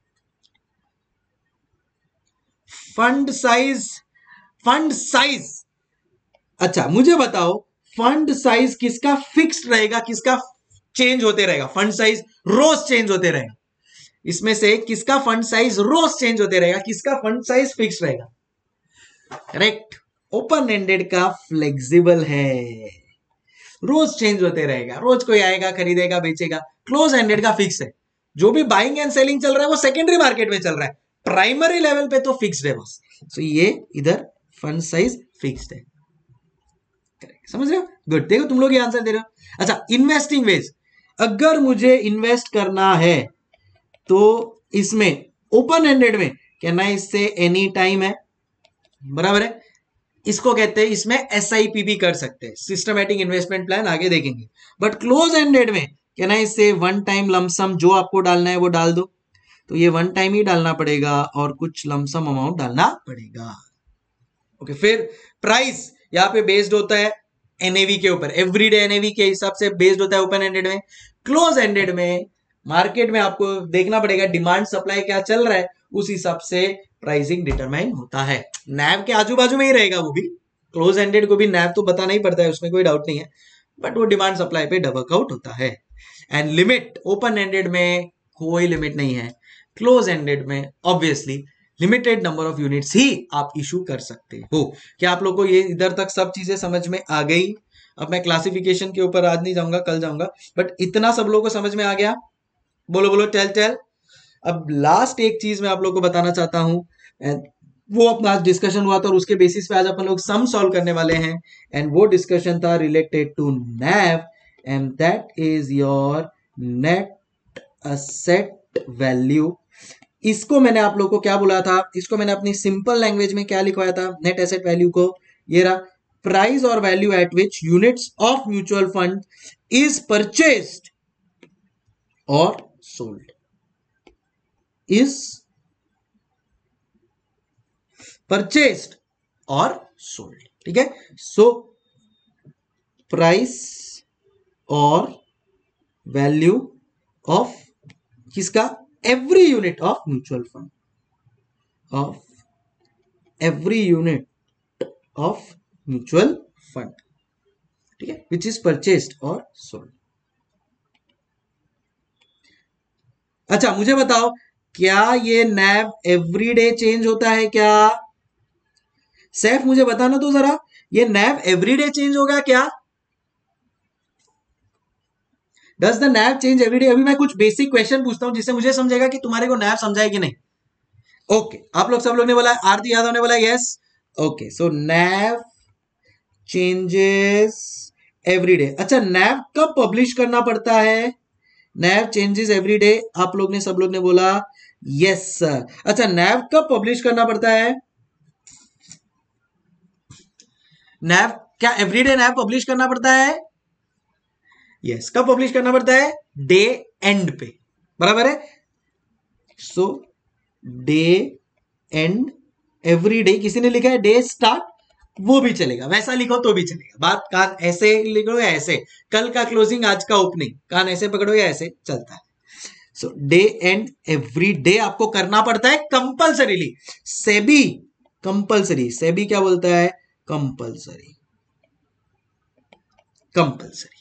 Fund size, fund size, अच्छा मुझे बताओ फंड साइज किसका फिक्स्ड रहेगा, किसका चेंज होते रहेगा? फंड साइज रोज चेंज होते रहेगा। इसमें से किसका फंड साइज रोज चेंज होते रहेगा, किसका फंड साइज फिक्स रहेगा? करेक्ट, ओपन एंडेड का फ्लेक्सिबल है, रोज चेंज होते रहेगा, रोज कोई आएगा खरीदेगा बेचेगा। क्लोज एंडेड का फिक्स है, जो भी बाइंग एंड सेलिंग चल रहा है वो सेकेंडरी मार्केट में चल रहा है, प्राइमरी लेवल पे तो फिक्स्ड है बस। सो so ये इधर फंड साइज फिक्स्ड है। समझ रहे हो? गुड, देखो तुम लोग ये आंसर दे रहे हो। अच्छा, इन्वेस्टिंग वेज, अगर मुझे इन्वेस्ट करना है तो इसमें ओपन एंडेड में कहना है इससे एनी टाइम है, बराबर है। इसको कहते हैं, इसमें एसआईपी भी कर सकते हैं, सिस्टमैटिक इन्वेस्टमेंट प्लान, आगे देखेंगे। बट क्लोज एंडेड में कहना है इससे वन टाइम लमसम जो आपको डालना है वो डाल दो, तो ये वन टाइम ही डालना पड़ेगा और कुछ लमसम अमाउंट डालना पड़ेगा। ओके, फिर प्राइस, यहाँ पे बेस्ड होता है एनएवी के ऊपर, एवरीडे एनएवी के हिसाब से बेस्ड होता है ओपन एंडेड में। क्लोज एंडेड में मार्केट में आपको देखना पड़ेगा डिमांड सप्लाई क्या चल रहा है, उस हिसाब से प्राइसिंग डिटरमाइन होता है। नैव के आजू बाजू में ही रहेगा वो भी, क्लोज एंडेड को भी नैव तो बताना ही पड़ता है, उसमें कोई डाउट नहीं है, बट वो डिमांड सप्लाई पे वर्कआउट होता है। एंड लिमिट ओपन एंडेड में कोई लिमिट नहीं है, क्लोज एंडेड में obviously limited number of units ही आप इशू कर सकते हो। क्या आप लोग को ये इधर तक सब चीजें समझ में आ गई? अब मैं क्लासिफिकेशन के ऊपर आज नहीं जाऊंगा, कल जाऊंगा, बट इतना सब लोगों को समझ में आ गया? बोलो बोलो, टेल टेल। अब लास्ट एक चीज मैं आप लोग को बताना चाहता हूं, वो अपना आज डिस्कशन हुआ था और उसके बेसिस पे आज अपन लोग सम सॉल्व करने वाले हैं, एंड वो डिस्कशन था related to NAV, and that is your net asset value. इसको मैंने आप लोग को क्या बोला था, इसको मैंने अपनी सिंपल लैंग्वेज में क्या लिखवाया था नेट एसेट वैल्यू को, ये रहा, प्राइस और value at which units of mutual fund is purchased और सोल्ड, इज परचेस्ड और सोल्ड। ठीक है, सो प्राइस और वैल्यू ऑफ किसका, every unit of mutual fund, of every unit of mutual fund, ठीक है, विच इज परचेस्ड और sold. अच्छा मुझे बताओ, क्या ये नैव एवरीडे चेंज होता है क्या? सैफ मुझे बताना तो जरा, ये नैव एवरीडे चेंज होगा क्या? Does the NAV change everyday? अभी मैं कुछ बेसिक क्वेश्चन पूछता हूं जिससे मुझे समझेगा कि तुम्हारे को नैव समझाए कि नहीं। ओके okay, आप लोग सब लोग ने बोला, आरती यादव ने बोला yes. Okay, so NAV changes everyday. अच्छा, नैव कब पब्लिश करना पड़ता है? नैव चेंजेस एवरीडे, आप लोग ने सब लोग ने बोला यस सर। अच्छा, नैव कब पब्लिश करना पड़ता है? नैव क्या एवरीडे नैव पब्लिश करना पड़ता है? यस, कब पब्लिश करना पड़ता है? डे एंड पे, बराबर है। So day end every day, किसी ने लिखा है डे स्टार्ट, वो भी चलेगा, वैसा लिखो तो भी चलेगा। बात कान ऐसे लिखो या ऐसे, कल का क्लोजिंग आज का ओपनिंग, कान ऐसे पकड़ो या ऐसे, चलता है। So day end every day आपको करना पड़ता है कंपल्सरीली। सेबी कंपल्सरी, सेबी क्या बोलता है? कंपल्सरी, कंपल्सरी,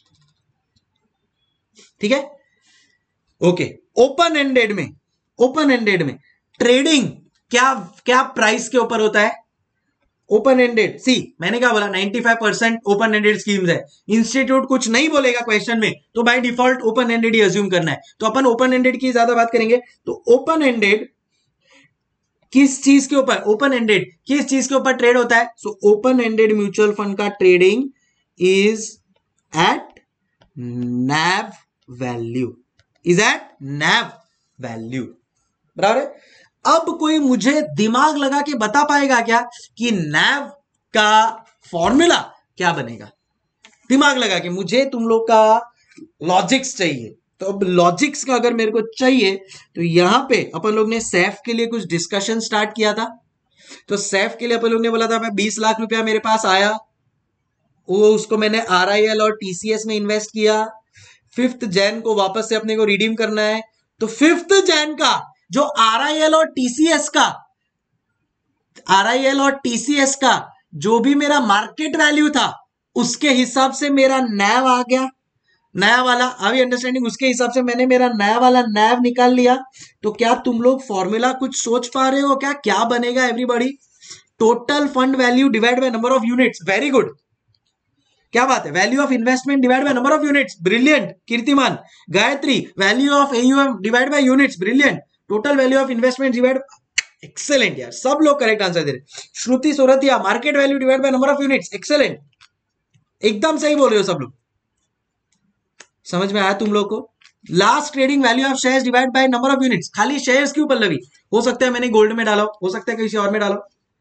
ठीक है। ओके, ओपन एंडेड में, ओपन एंडेड में ट्रेडिंग क्या क्या प्राइस के ऊपर होता है? ओपन एंडेड, सी मैंने क्या बोला, पचानवे परसेंट ओपन एंडेड स्कीम्स है। इंस्टीट्यूट कुछ नहीं बोलेगा क्वेश्चन में, तो बाय डिफॉल्ट ओपन एंडेड ही अज्यूम करना है। तो अपन ओपन एंडेड की ज्यादा बात करेंगे। तो ओपन एंडेड किस चीज के ऊपर, ओपन एंडेड किस चीज के ऊपर ट्रेड होता है? So open ended mutual fund का trading is at NAV value, is at NAV value, बराबर है। अब कोई मुझे दिमाग लगा के बता पाएगा क्या कि नैव का फॉर्मूला क्या बनेगा? दिमाग लगा के, मुझे तुम लोग का लॉजिक्स चाहिए। तो अब लॉजिक्स का अगर मेरे को चाहिए, तो यहां पे अपन लोग ने सैफ के लिए कुछ डिस्कशन स्टार्ट किया था। तो सैफ के लिए अपन लोग ने बोला था मैं बीस लाख रुपया मेरे पास आया, वो उसको मैंने आर आई एल और टीसीएस में इन्वेस्ट किया। फिफ्थ जैन को वापस से अपने को रिडीम करना है। तो फिफ्थ जैन का जो आर आई एल और टीसीएस का, आर आई एल और टीसीएस का जो भी मेरा मार्केट वैल्यू था, उसके हिसाब से मेरा नैव आ गया, नया वाला। अभी अंडरस्टैंडिंग, उसके हिसाब से मैंने मेरा नया वाला नैव निकाल लिया। तो क्या तुम लोग फॉर्मूला कुछ सोच पा रहे हो क्या? क्या बनेगा everybody? Total fund value divide by number of units. Very good, क्या बात है। Value of investment divide by number of units, brilliant Kirtiman. Gayatri, value of AUM divide by units, brilliant. Total value of investment divide, excellent यार, सब लोग correct answer दे रहे। Shruti Soratiya, market value divide by number of units, excellent, एकदम सही बोल रहे हो सब लोग। समझ में आया तुम लोग को? Last trading value of shares divide by number of units, खाली शेयर्स क्यों पल्लवी? हो सकता है मैंने गोल्ड में डाला, हो सकता है किसी और में डाला।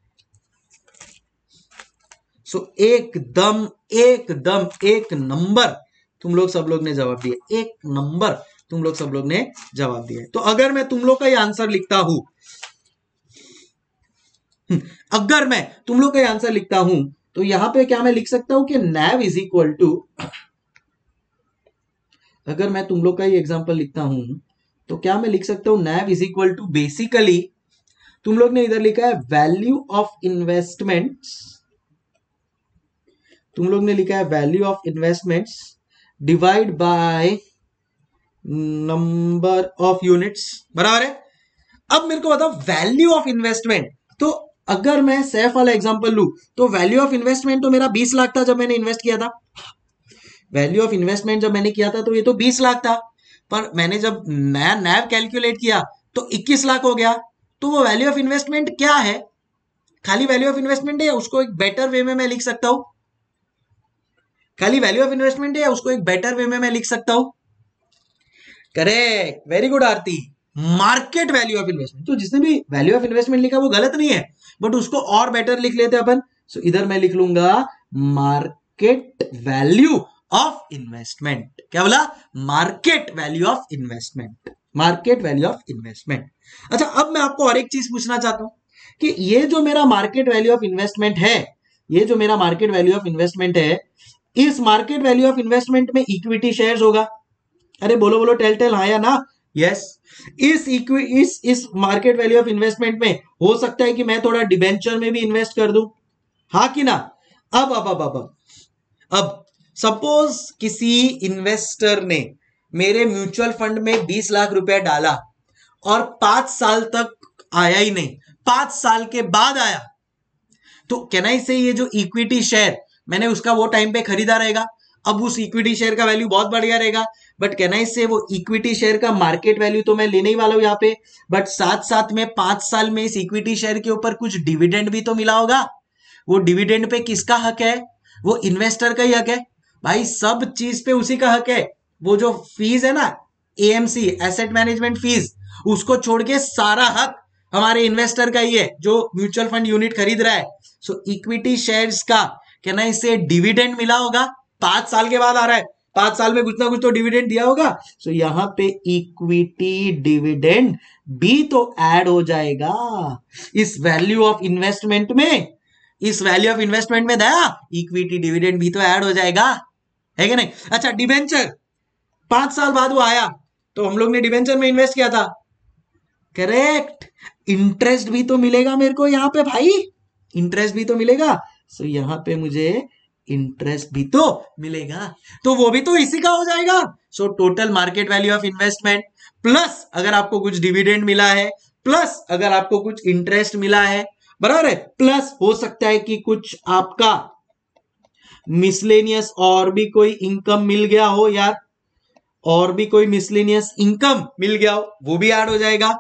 सो so, एकदम एकदम एक नंबर तुम लोग सब लोग ने जवाब दिया, एक नंबर तुम लोग सब लोग ने जवाब दिया। तो अगर मैं तुम लोग का ये आंसर लिखता हूं, अगर मैं तुम लोग का आंसर लिखता हूं, तो यहां पे क्या मैं लिख सकता हूं कि नैव इज इक्वल टू, अगर मैं तुम लोग का ही एग्जांपल लिखता हूं तो क्या मैं लिख सकता हूं, NAV is equal to basically तुम लोग ने इधर लिखा है वैल्यू ऑफ इन्वेस्टमेंट्स, तुम लोग ने लिखा है value of investments divide by number of units, बराबर है। अब मेरे को बताओ वैल्यू ऑफ इन्वेस्टमेंट, तो अगर मैं सेफ वाला एग्जांपल लूं तो वैल्यू ऑफ इन्वेस्टमेंट तो मेरा बीस लाख था जब मैंने इन्वेस्ट किया था, वैल्यू ऑफ इन्वेस्टमेंट जब मैंने किया था तो ये तो बीस लाख था, पर मैंने जब नया नैव कैलकुलेट किया तो इक्कीस लाख हो गया। तो वो वैल्यू ऑफ इन्वेस्टमेंट क्या है, खाली वैल्यू ऑफ इन्वेस्टमेंट है या उसको एक बेटर वे में मैं लिख सकता हूं, खाली वैल्यू ऑफ इन्वेस्टमेंट है या उसको एक बेटर वे में मैं लिख सकता हूं, correct, very good Aarti, market value of investment. तो जिसने भी वैल्यू ऑफ इन्वेस्टमेंट लिखा वो गलत नहीं है, बट उसको और बेटर लिख लेते अपन। सो so, इधर मैं लिख लूंगा मार्केट वैल्यू ऑफ इन्वेस्टमेंट, क्या बोला, market value of investment, market value of investment. अच्छा, अब मैं आपको और एक चीज पूछना चाहता हूं कि ये जो मेरा मार्केट वैल्यू ऑफ इन्वेस्टमेंट है, ये जो मेरा मार्केट वैल्यू ऑफ इन्वेस्टमेंट है, इस मार्केट वैल्यू ऑफ इन्वेस्टमेंट में इक्विटी शेयर्स होगा, अरे बोलो बोलो टेल टेल, हाँ या ना, यस। इस इक्वी इस इस मार्केट वैल्यू ऑफ इन्वेस्टमेंट में हो सकता है कि मैं थोड़ा डिबेंचर में भी इन्वेस्ट कर दूं, हाँ कि ना। अब अब अब अब अब अब सपोज किसी इन्वेस्टर ने मेरे म्यूचुअल फंड में बीस लाख रुपया डाला और पांच साल तक आया ही नहीं, पांच साल के बाद आया, तो कैन आई से ये जो इक्विटी शेयर मैंने उसका वो टाइम पे खरीदा रहेगा, अब उस इक्विटी शेयर का वैल्यू बहुत बढ़ गया रहेगा, बट कैन आई से वो इक्विटी शेयर का मार्केट वैल्यू तो मैं लेने ही वाला हूं यहाँ पे, बट साथ साथ में पांच साल में इस इक्विटी शेयर के ऊपर कुछ डिविडेंड भी तो मिला होगा, वो डिविडेंड पे किसका हक है, वो इन्वेस्टर का ही हक है भाई, सब चीज पे उसी का हक है। वो जो फीस है ना, एएमसी एसेट मैनेजमेंट फीस, उसको छोड़ के सारा हक हमारे इन्वेस्टर का ही है जो म्यूचुअल फंड यूनिट खरीद रहा है। सो इक्विटी शेयर्स का कहना इससे डिविडेंड मिला होगा, पांच साल के बाद आ रहा है, पांच साल में कुछ ना कुछ तो डिविडेंड दिया होगा। सो यहाँ पे इक्विटी डिविडेंड भी तो ऐड हो जाएगा इस वैल्यू ऑफ इन्वेस्टमेंट में, इस वैल्यू ऑफ इन्वेस्टमेंट में दया इक्विटी डिविडेंड भी तो ऐड हो जाएगा, है कि नहीं। अच्छा, डिवेंचर पांच साल बाद वो आया तो हम लोग ने डिवेंचर में इन्वेस्ट किया था, करेक्ट, इंटरेस्ट भी तो मिलेगा मेरे को यहाँ पे भाई, इंटरेस्ट भी तो मिलेगा। सो so, यहाँ पे मुझे इंटरेस्ट भी तो मिलेगा, तो वो भी तो इसी का हो जाएगा। So total market value of investment plus अगर आपको कुछ डिविडेंड मिला है, प्लस अगर आपको कुछ इंटरेस्ट मिला है, बराबर है, प्लस हो सकता है कि कुछ आपका मिसलेनियस और भी कोई इनकम मिल गया हो यार, और भी कोई मिसलेनियस इनकम मिल गया हो, वो भी ऐड हो जाएगा।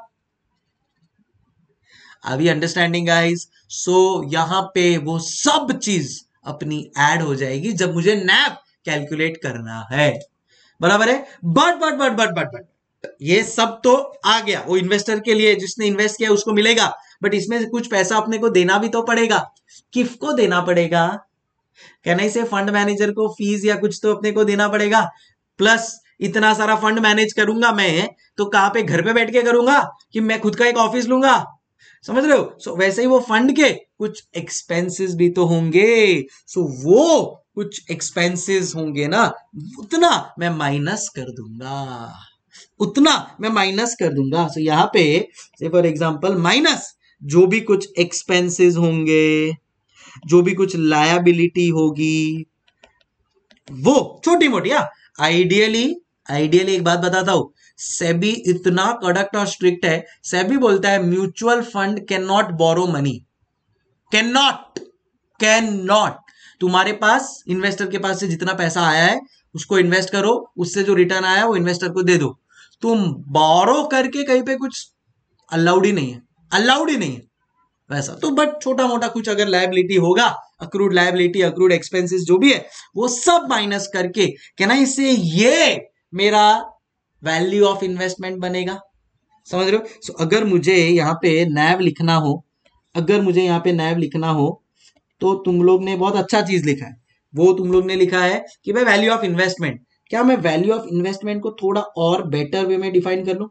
अभी अंडरस्टैंडिंग गाइस। सो यहां पे वो सब चीज अपनी ऐड हो जाएगी जब मुझे नैव कैलकुलेट करना है, बराबर है। But but but but but but ये सब तो आ गया, वो इन्वेस्टर के लिए, जिसने इन्वेस्ट किया उसको मिलेगा, बट इसमें से कुछ पैसा अपने को देना भी तो पड़ेगा, किसको देना पड़ेगा, कहना से फंड मैनेजर को फीस या कुछ तो अपने को देना पड़ेगा। प्लस इतना सारा फंड मैनेज करूंगा मैं तो कहां पे, घर पे बैठ के करूंगा कि मैं खुद का एक ऑफिस लूंगा, समझ रहे हो। सो so, वैसे ही वो फंड के कुछ एक्सपेंसेस भी तो होंगे, सो so, वो कुछ एक्सपेंसेस होंगे ना, उतना मैं माइनस कर दूंगा, उतना मैं माइनस कर दूंगा। सो so, यहाँ पे से फॉर एग्जांपल माइनस जो भी कुछ एक्सपेंसेस होंगे, जो भी कुछ लायबिलिटी होगी, वो छोटी मोटी, आइडियली आइडियली एक बात बताता हूं, सेबी इतना कड़क और स्ट्रिक्ट है, सेबी बोलता है mutual fund can not borrow money, can not, can not, तुम्हारे पास इन्वेस्टर के पास से जितना पैसा आया है उसको इन्वेस्ट करो, उससे जो रिटर्न आया वो इन्वेस्टर को दे दो, तुम बोरो करके कहीं पे कुछ अलाउड ही नहीं है, अलाउड ही नहीं है वैसा। तो बट छोटा मोटा कुछ अगर लायबिलिटी होगा, अक्रूड लायबिलिटी, अक्रूड एक्सपेंसेस जो भी है वो सब माइनस करके कहना इससे ये मेरा वैल्यू ऑफ इन्वेस्टमेंट बनेगा, समझ रहे हो। सो so, अगर मुझे यहाँ पे नैव लिखना हो, अगर मुझे यहाँ पे नैव लिखना हो तो तुम लोग ने बहुत अच्छा चीज लिखा है, वो तुम लोग ने लिखा है कि भाई वैल्यू ऑफ इन्वेस्टमेंट, क्या मैं वैल्यू ऑफ इन्वेस्टमेंट को थोड़ा और बेटर वे में डिफाइन कर लूं।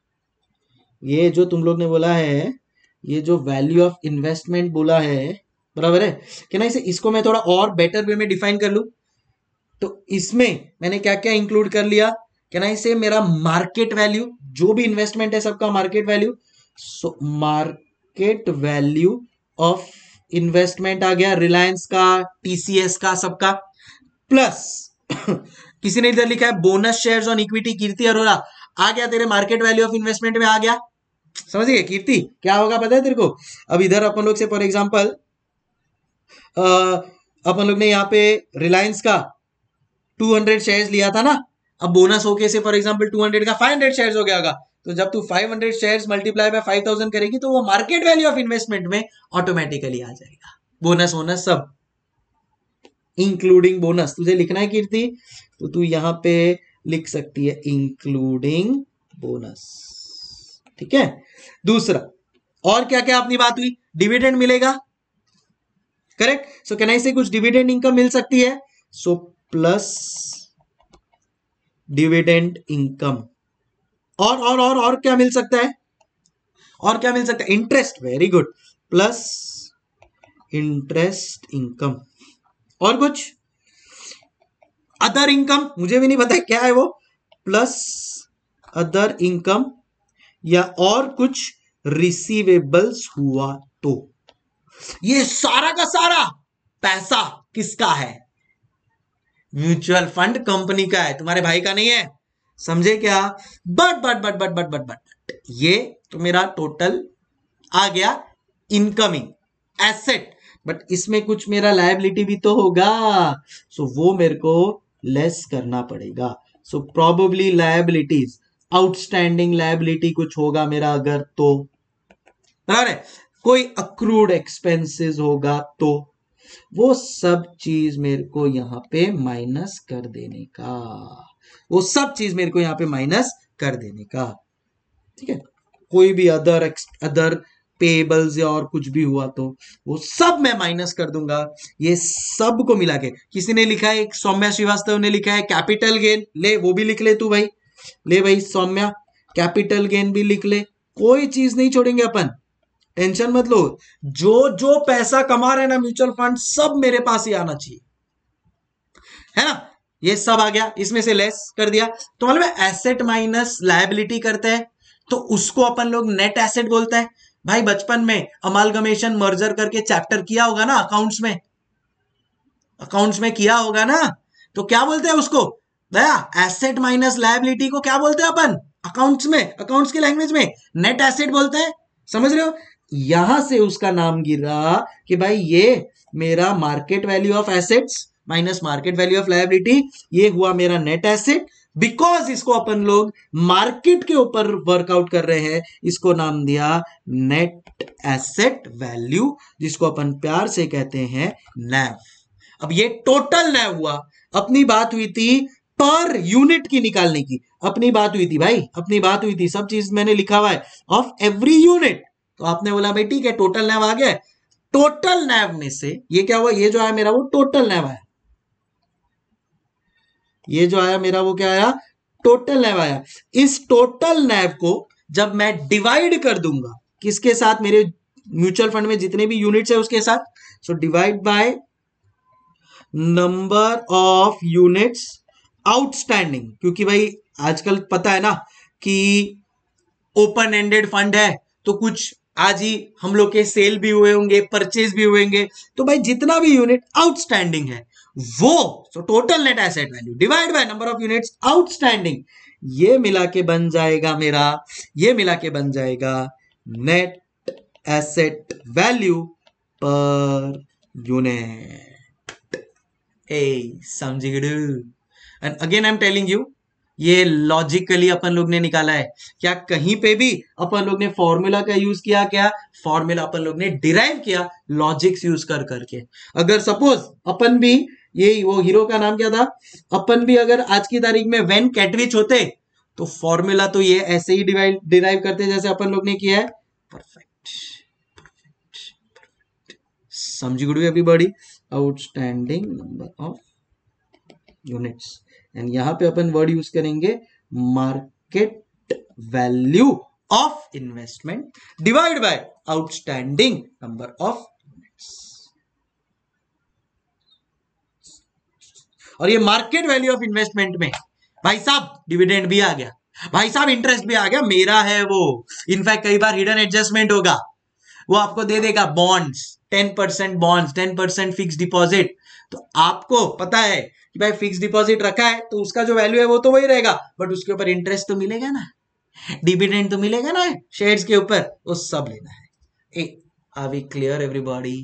ये जो तुम लोग ने बोला है, ये जो वैल्यू ऑफ इन्वेस्टमेंट बोला है, बराबर है कि ना। इसे इसको मैं थोड़ा और बेटर वे में डिफाइन कर लूं तो इसमें मैंने क्या क्या इंक्लूड कर लिया कि ना, इसे मेरा मार्केट वैल्यू, जो भी इन्वेस्टमेंट है सबका market value, so market value of investment आ गया, रिलायंस का, टीसीएस का, सबका, प्लस किसी ने इधर लिखा है bonus shares on equity Kirti Arora, आ गया तेरे मार्केट वैल्यू ऑफ इन्वेस्टमेंट में, आ गया। समझ गए कीर्ति क्या होगा पता है तेरे को। अब इधर अपन लोग से फॉर एग्जांपल अपन लोग ने यहाँ पे रिलायंस का दो सौ शेयर्स लिया था ना, अब बोनस होके से फॉर एग्जांपल दो सौ का पाँच सौ शेयर्स हो गया होगा, तो जब तू पाँच सौ शेयर्स मल्टीप्लाई बाय पाँच हज़ार करेगी तो वो मार्केट वैल्यू ऑफ इन्वेस्टमेंट में ऑटोमेटिकली आ जाएगा, बोनस बोनस सब इंक्लूडिंग बोनस। तुझे लिखना है कीर्ति तो तू यहां पे लिख सकती है इंक्लूडिंग बोनस, ठीक है। दूसरा और क्या क्या अपनी बात हुई, डिविडेंड मिलेगा, करेक्ट। सो कैन आई से कुछ डिविडेंड इनकम मिल सकती है, सो प्लस डिविडेंड इनकम। और और और और क्या मिल सकता है, और क्या मिल सकता है, interest, very good, plus interest income. और कुछ अदर इनकम, मुझे भी नहीं पता क्या है वो, प्लस अदर इनकम, या और कुछ रिसीवेबल्स हुआ तो। ये सारा का सारा पैसा किसका है, म्यूचुअल फंड कंपनी का है, तुम्हारे भाई का नहीं है, समझे क्या। But but but but but but but ये तो मेरा टोटल आ गया इनकमिंग एसेट, बट इसमें कुछ मेरा लायबिलिटी भी तो होगा, सो so, वो मेरे को लेस करना पड़ेगा। So probably liabilities, outstanding liability कुछ होगा मेरा अगर तो, बराबर है, कोई अक्रूड एक्सपेंसेस होगा तो, वो सब चीज मेरे को यहां पे माइनस कर देने का, वो सब चीज मेरे को यहां पे माइनस कर देने का, ठीक है। कोई भी अदर अदर पेबल्स या और कुछ भी हुआ तो वो सब मैं माइनस कर दूंगा। ये सब को मिला के, किसी ने लिखा है, एक सौम्या श्रीवास्तव ने लिखा है कैपिटल गेन, ले वो भी लिख ले तू भाई, ले भाई सौम्या कैपिटल गेन भी लिख ले, कोई चीज नहीं छोड़ेंगे अपन, टेंशन मत लो। जो जो पैसा कमा रहे ना म्यूचुअल फंड, सब मेरे पास ही आना चाहिए, है ना। ये सब आ गया, इसमें से लेस कर दिया, तो मतलब एसेट माइनस लायबिलिटी करते हैं तो उसको अपन लोग नेट एसेट बोलते हैं। भाई बचपन में अमालगमेशन मर्जर करके चैप्टर किया होगा ना अकाउंट्स में, अकाउंट्स में किया होगा ना, तो क्या बोलते हैं उसको भैया, एसेट माइनस लायबिलिटी को क्या बोलते हैं अपन अकाउंट्स में, अकाउंट्स की लैंग्वेज में नेट एसेट बोलते हैं, समझ रहे हो। यहां से उसका नाम गिरा कि भाई ये मेरा market value of assets minus market value of liability, ये हुआ मेरा नेट एसेट, बिकॉज इसको अपन लोग मार्केट के ऊपर वर्कआउट कर रहे हैं, इसको नाम दिया नेट एसेट वैल्यू, जिसको अपन प्यार से कहते हैं नैव। अब ये टोटल नैव हुआ, अपनी बात हुई थी पर यूनिट की निकालने की, अपनी बात हुई थी भाई, अपनी बात हुई थी, सब चीज मैंने लिखा हुआ है ऑफ एवरी यूनिट, तो आपने बोला भाई ठीक है टोटल नैव आ गया, टोटल नैव में से ये क्या हुआ, ये जो आया मेरा वो टोटल नैव आया, ये जो आया मेरा वो क्या आया, टोटल नैव आया। इस टोटल नैव को जब मैं डिवाइड कर दूंगा किसके साथ, मेरे म्यूचुअल फंड में जितने भी यूनिट्स है उसके साथ, so divide by number of units outstanding, क्योंकि भाई आजकल पता है ना कि ओपन एंडेड फंड है, तो कुछ आज ही हम लोग के सेल भी हुए होंगे, परचेज भी हुए होंगे, तो भाई जितना भी यूनिट आउटस्टैंडिंग है वो, so total net asset value divide by number of units outstanding, ये मिला के बन जाएगा मेरा, ये मिला के बन जाएगा नेट एसेट वैल्यू पर यूनिट। ए समझ गए। And again I am telling you, ये लॉजिकली अपन लोग ने निकाला है, क्या कहीं पे भी अपन लोग ने फॉर्मूला का यूज किया, क्या फॉर्मूला अपन लोग ने डिराइव किया लॉजिक्स यूज कर करके। अगर सपोज अपन भी, ये वो हीरो का नाम क्या था, अपन भी अगर आज की तारीख में वेन कैटविच होते तो फॉर्मूला तो ये ऐसे ही डिवाइड डिराइव करते जैसे अपन लोग ने किया है, परफेक्ट परफेक्ट। समझी good everybody, outstanding number of units, and यहां पे अपन वर्ड यूज करेंगे market value of investment divide by outstanding number of units. और ये मार्केट वैल्यू ऑफ इन्वेस्टमेंट में भाई साहब डिविडेंड भी आ गया, भाई साहब इंटरेस्ट भी आ गया, मेरा है वो। इनफैक्ट कई बार हिडन एडजस्टमेंट होगा, वो आपको दे देगा bonds, ten percent bonds, ten percent fix deposit. तो आपको पता है कि भाई फिक्स डिपॉजिट रखा है तो उसका जो वैल्यू है वो तो वही रहेगा, बट उसके ऊपर इंटरेस्ट तो मिलेगा ना, डिविडेंड तो मिलेगा ना शेयर्स के ऊपर, वो सब लेना है। Are we clear everybody?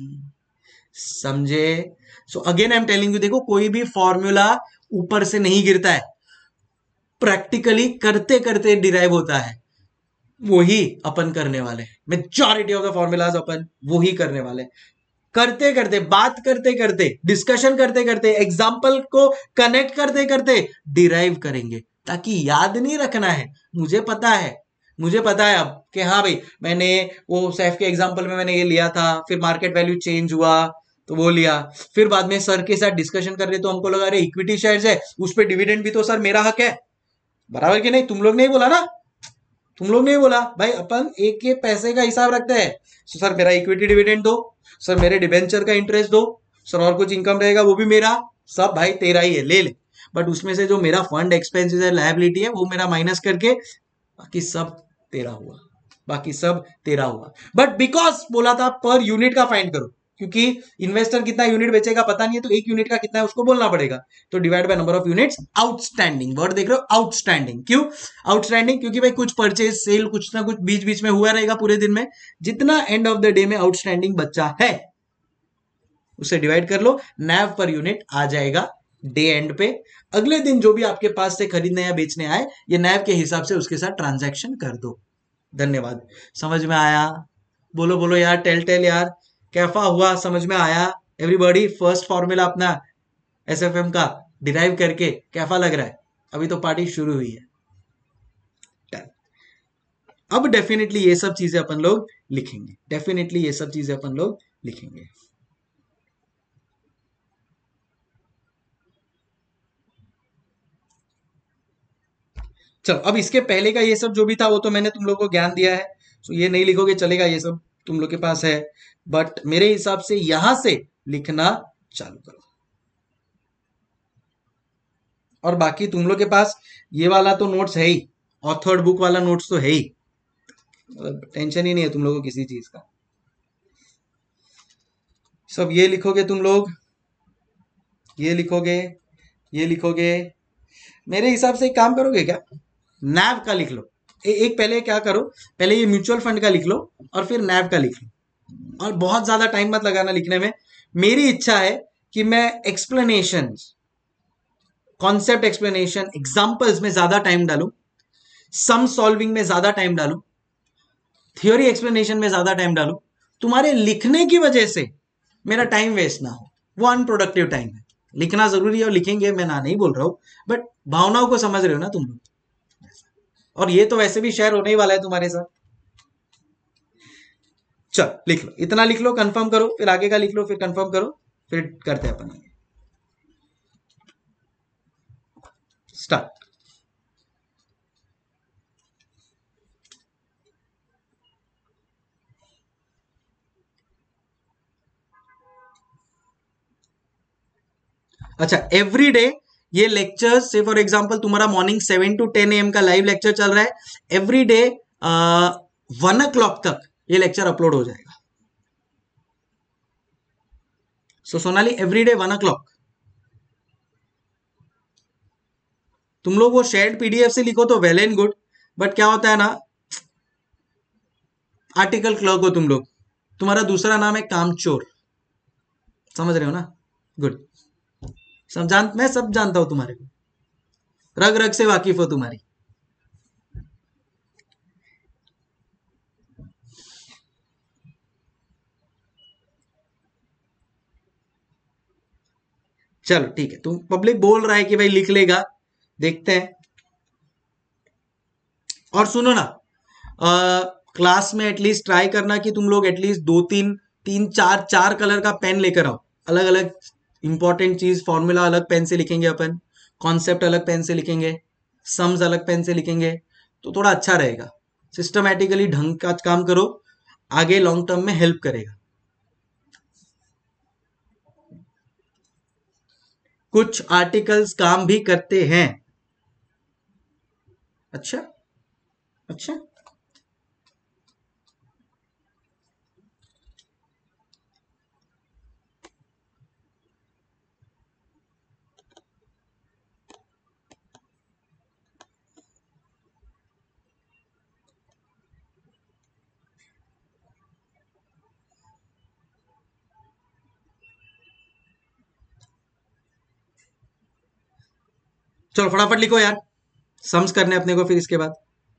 समझे? So again I am telling you, देखो कोई भी फॉर्मूला ऊपर से नहीं गिरता है, प्रैक्टिकली करते करते डिराइव होता है, वही अपन करने वाले। मेजॉरिटी ऑफ द फॉर्मूलाज अपन वही करने वाले, करते करते, बात करते करते, डिस्कशन करते करते, एग्जाम्पल को कनेक्ट करते करते डिराइव करेंगे, ताकि याद नहीं रखना है। मुझे पता है, मुझे पता है अब कि हाँ भाई मैंने वो सैफ के एग्जाम्पल में मैंने ये लिया था, फिर मार्केट वैल्यू चेंज हुआ तो वो लिया, फिर बाद में सर के साथ डिस्कशन कर रहे तो हमको लगा अरे इक्विटी शेयर्स है, उस पर डिविडेंड भी तो सर मेरा हक है, बराबर कि नहीं? तुम लोग नहीं बोला ना, तुम लोग नहीं बोला भाई, अपन एक एक पैसे का हिसाब रखते हैं। तो सर मेरा इक्विटी डिविडेंड दो, सर मेरे डिबेंचर का इंटरेस्ट दो, सर और कुछ इनकम रहेगा वो भी मेरा, सब भाई तेरा ही है, ले ले। बट उसमें से जो मेरा फंड एक्सपेंसेस है, लायबिलिटी है, वो मेरा माइनस करके बाकी सब तेरा हुआ, बाकी सब तेरा हुआ। बट बिकॉज बोला था पर यूनिट का फाइंड करो, क्योंकि इन्वेस्टर कितना यूनिट बेचेगा पता नहीं है, तो एक यूनिट का कितना है उसको बोलना पड़ेगा, तो divide by number of units outstanding. Word देख रहे हो, आउटस्टैंडिंग। क्यों आउटस्टैंडिंग? क्योंकि भाई कुछ परचेज सेल कुछ ना कुछ बीच बीच में हुआ रहेगा पूरे दिन में, जितना एंड ऑफ द डे में आउटस्टैंडिंग बच्चा है उसे डिवाइड कर लो, नैव पर यूनिट आ जाएगा डे एंड पे। अगले दिन जो भी आपके पास से खरीदने या बेचने आए, ये नैव के हिसाब से उसके साथ ट्रांजैक्शन कर दो। धन्यवाद। समझ में आया? बोलो बोलो यार, टेल टेल यार, कैफा हुआ? समझ में आया एवरीबॉडी? फर्स्ट फॉर्मूला अपना एसएफएम का डिराइव करके कैफा लग रहा है? अभी तो पार्टी शुरू हुई है। अब डेफिनेटली ये सब चीजें अपन लोग लिखेंगे, डेफिनेटली ये सब चीजें अपन लोग लिखेंगे। चलो अब इसके पहले का ये सब जो भी था वो तो मैंने तुम लोगों को ज्ञान दिया है, सो ये नहीं लिखोगे चलेगा, ये सब तुम लोग के पास है। बट मेरे हिसाब से यहां से लिखना चालू करो, और बाकी तुम लोग के पास ये वाला तो नोट्स है ही, ऑथर्ड बुक वाला नोट्स तो है ही, टेंशन ही नहीं है तुम लोगों को किसी चीज का। सब ये लिखोगे तुम लोग, ये लिखोगे, ये लिखोगे। मेरे हिसाब से एक काम करोगे क्या, नैव का लिख लो। ए, एक पहले क्या करो, पहले ये म्यूचुअल फंड का लिख लो और फिर नैव का लिख लो, और बहुत ज्यादा टाइम मत लगाना लिखने में। मेरी इच्छा है कि मैं एक्सप्लेनेशन, कॉन्सेप्ट एक्सप्लेनेशन, एग्जांपल्स में ज्यादा टाइम डालूं, सम सॉल्विंग में ज्यादा टाइम डालूं, थ्योरी एक्सप्लेनेशन में ज्यादा टाइम डालूं, तुम्हारे लिखने की वजह से मेरा टाइम वेस्ट ना हो, वो अनप्रोडक्टिव टाइम है। लिखना जरूरी है और लिखेंगे, मैं ना नहीं बोल रहा हूं, बट भावनाओं को समझ रहे हो ना तुम लोग, और ये तो वैसे भी शेयर होने ही वाला है तुम्हारे साथ। चल लिख लो, इतना लिख लो, कंफर्म करो, फिर आगे का लिख लो, फिर कंफर्म करो, फिर करते हैं अपन स्टार्ट। अच्छा, एवरी डे ये लेक्चर से, फॉर एग्जांपल तुम्हारा morning seven to ten AM का लाइव लेक्चर चल रहा है, every day one o'clock तक ये लेक्चर अपलोड हो जाएगा। So Sonali every day one o'clock तुम लोग वो शेयर्ड पीडीएफ से लिखो तो वेल एंड गुड, बट क्या होता है ना, आर्टिकल क्लर्क हो तुम लोग, तुम्हारा दूसरा नाम है कामचोर, समझ रहे हो ना? गुड, सब जान, मैं सब जानता हूं तुम्हारे को, रग रग से वाकिफ हो तुम्हारी। चलो ठीक है, तुम पब्लिक बोल रहा है कि भाई लिख लेगा, देखते हैं। और सुनो ना, आ, क्लास में एटलीस्ट ट्राई करना कि तुम लोग एटलीस्ट दो तीन तीन चार चार कलर का पेन लेकर आओ, अलग अलग इंपॉर्टेंट चीज, फॉर्मूला अलग पेन से लिखेंगे अपन, कॉन्सेप्ट अलग पेन से लिखेंगे, सम्स अलग पेन से लिखेंगे, तो थोड़ा अच्छा रहेगा। सिस्टमैटिकली ढंग का काम करो, आगे लॉन्ग टर्म में हेल्प करेगा। कुछ आर्टिकल्स काम भी करते हैं। अच्छा अच्छा, चलो फटाफट लिखो यार, सम्स करने अपने को फिर इसके बाद।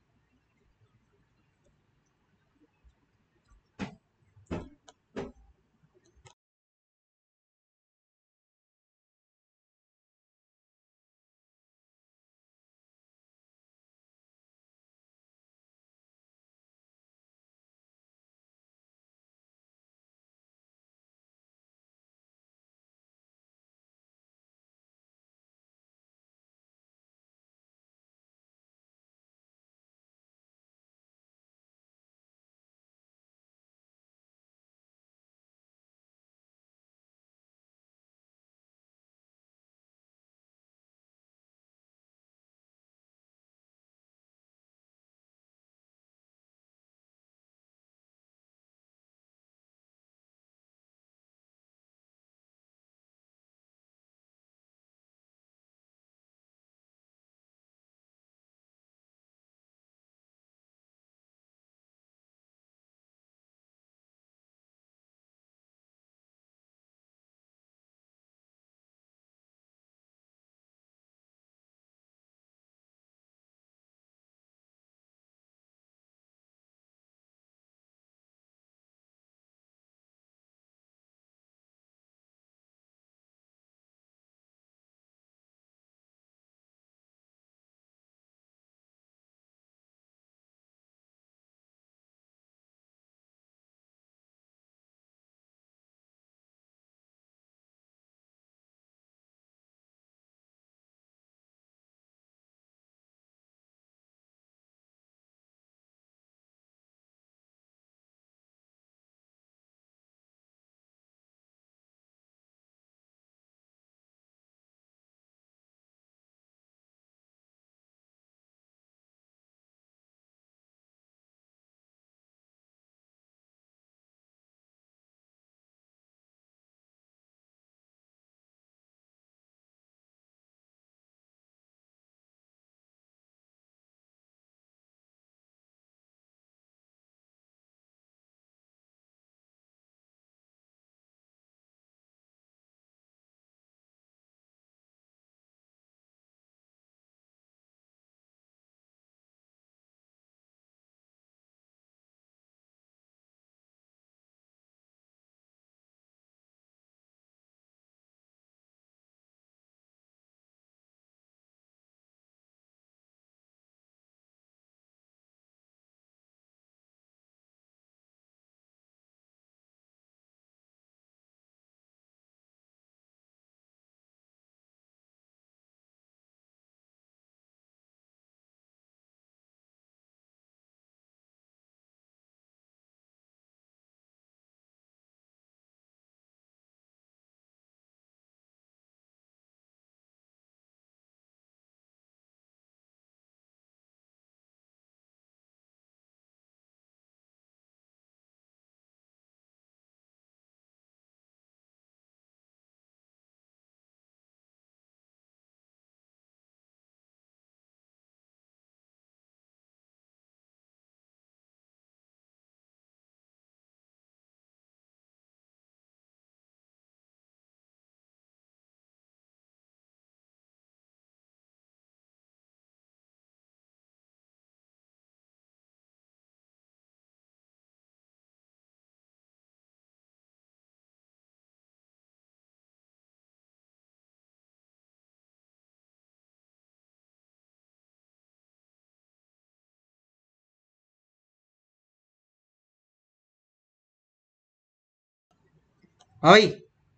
हाँ भाई,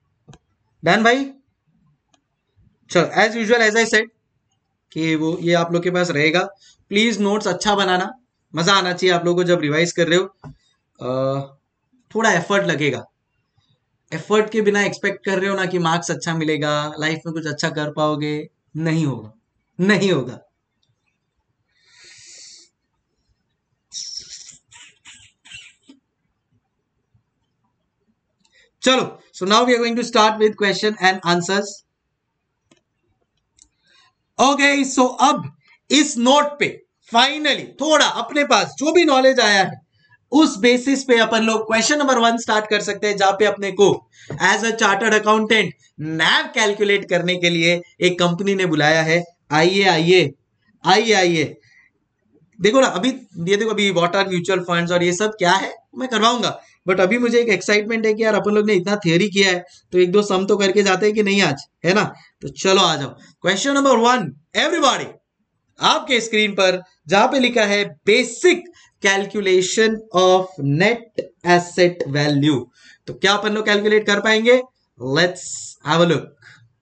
डन भाई। चलो as usual as I said कि वो ये आप लोग के पास रहेगा। प्लीज नोट्स अच्छा बनाना, मजा आना चाहिए आप लोगों को जब रिवाइज कर रहे हो। अ, थोड़ा एफर्ट लगेगा, एफर्ट के बिना एक्सपेक्ट कर रहे हो ना कि मार्क्स अच्छा मिलेगा, लाइफ में कुछ अच्छा कर पाओगे, नहीं होगा, नहीं होगा। चलो, so now we are going to start with question and answers. Okay, so अब इस नोट पे फाइनली थोड़ा अपने पास जो भी नॉलेज आया है उस बेसिस पे अपन लोग क्वेश्चन नंबर वन स्टार्ट कर सकते हैं, जहां पे अपने को as a chartered accountant NAV calculate करने के लिए एक कंपनी ने बुलाया है। आइए आइए आइए आइए, देखो ना, अभी ये देखो, अभी व्हाट आर म्यूचुअल फंड्स और ये सब क्या है मैं करवाऊंगा, बट अभी मुझे एक एक्साइटमेंट है कि यार अपन लोग ने इतना थियरी किया है तो एक दो सम तो करके जाते हैं कि नहीं आज, है ना। तो चलो आ जाओ, क्वेश्चन नंबर वन एवरीबॉडी, आपके स्क्रीन पर जहां पे लिखा है basic calculation of net asset value, तो क्या अपन लोग कैलकुलेट कर पाएंगे? Let's have a look.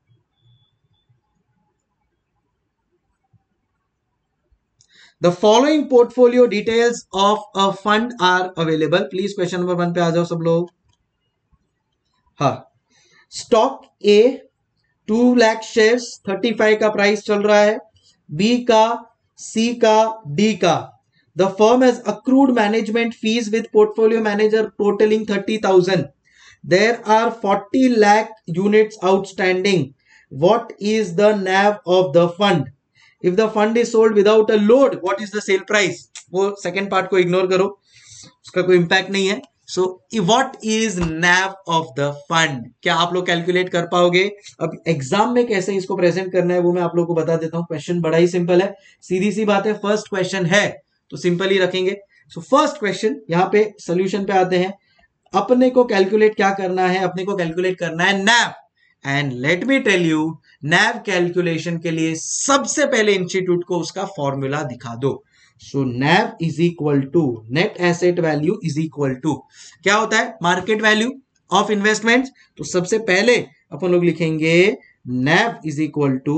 The following portfolio details of a fund are available. Please question number one पे आ जाओ सब लोग। हाँ, stock A two lakh shares, thirty five का प्राइस चल रहा है, बी का, सी का, डी का। The firm has accrued management fees with portfolio manager totalling thirty thousand. There are forty lakh units outstanding. What is the NAV of the fund? If the fund is sold without a load, what is the sale price? वो second part को ignore करो, उसका कोई impact नहीं है। So what is NAV of the fund, क्या आप लोग कैलकुलेट कर पाओगे? अब एग्जाम में कैसे इसको प्रेजेंट करना है वो मैं आप लोग को बता देता हूं। क्वेश्चन बड़ा ही सिंपल है, सीधी सी बात है, फर्स्ट क्वेश्चन है तो सिंपल ही रखेंगे। सो फर्स्ट क्वेश्चन, यहाँ पे सोल्यूशन पे आते हैं। अपने को कैलकुलेट क्या करना है? अपने को कैलकुलेट करना है NAV. And let me tell you, NAV calculation के लिए सबसे पहले इंस्टीट्यूट को उसका फॉर्मूला दिखा दो। So NAV is equal to net asset value is equal to क्या होता है? Market value of investment. तो सबसे पहले अपन लोग लिखेंगे NAV is equal to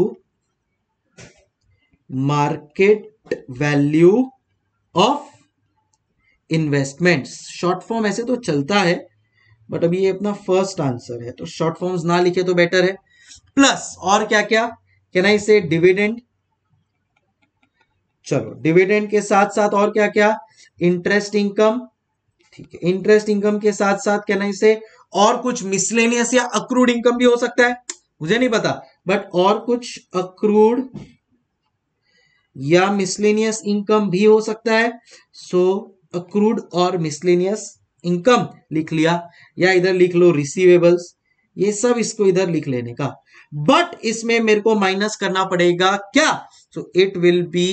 market value of investments. Short form ऐसे तो चलता है, बट अभी ये अपना फर्स्ट आंसर है तो शॉर्ट फॉर्म्स ना लिखे तो बेटर है। प्लस और क्या क्या, कैन आई से डिविडेंड, चलो डिविडेंड के साथ साथ और क्या क्या, इंटरेस्ट इनकम, ठीक है, इंटरेस्ट इनकम के साथ साथ कैन आई से और कुछ मिसलेनियस या अक्रूड इनकम भी हो सकता है, मुझे नहीं पता, बट और कुछ अक्रूड या मिसलेनियस इनकम भी हो सकता है। सो अक्रूड और मिसलेनियस इनकम लिख लिया, या इधर लिख लो रिसीवेबल्स, ये सब इसको इधर लिख लेने का। बट इसमें मेरे को माइनस करना पड़ेगा क्या? So it will be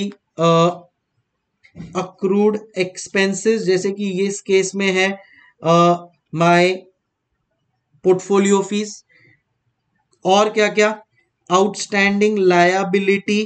accrued expenses, जैसे कि ये इस केस में है माय पोर्टफोलियो फीस। और क्या क्या, outstanding liability,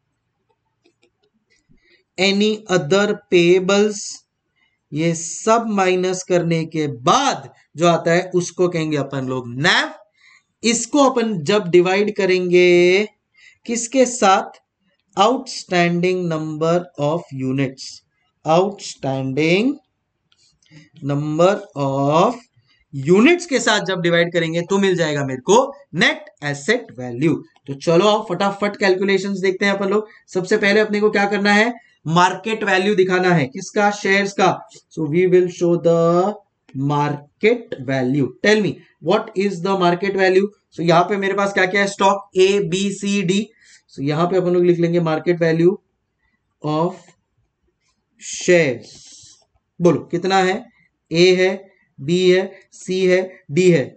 any other payables, ये सब माइनस करने के बाद जो आता है उसको कहेंगे अपन लोग नैव। इसको अपन जब डिवाइड करेंगे किसके साथ? Outstanding number of units, outstanding number of units के साथ जब डिवाइड करेंगे तो मिल जाएगा मेरे को नेट एसेट वैल्यू। तो चलो आओ फटाफट कैलकुलेशंस देखते हैं अपन लोग। सबसे पहले अपने को क्या करना है? मार्केट वैल्यू दिखाना है, किसका? शेयर्स का। So we will show the market value. Tell me what is the market value. So यहां पे मेरे पास क्या क्या है? Stock A B C D. So यहां पे अपन लोग लिख लेंगे मार्केट वैल्यू ऑफ शेयर्स। बोलो कितना है? ए है, बी है, सी है, डी है।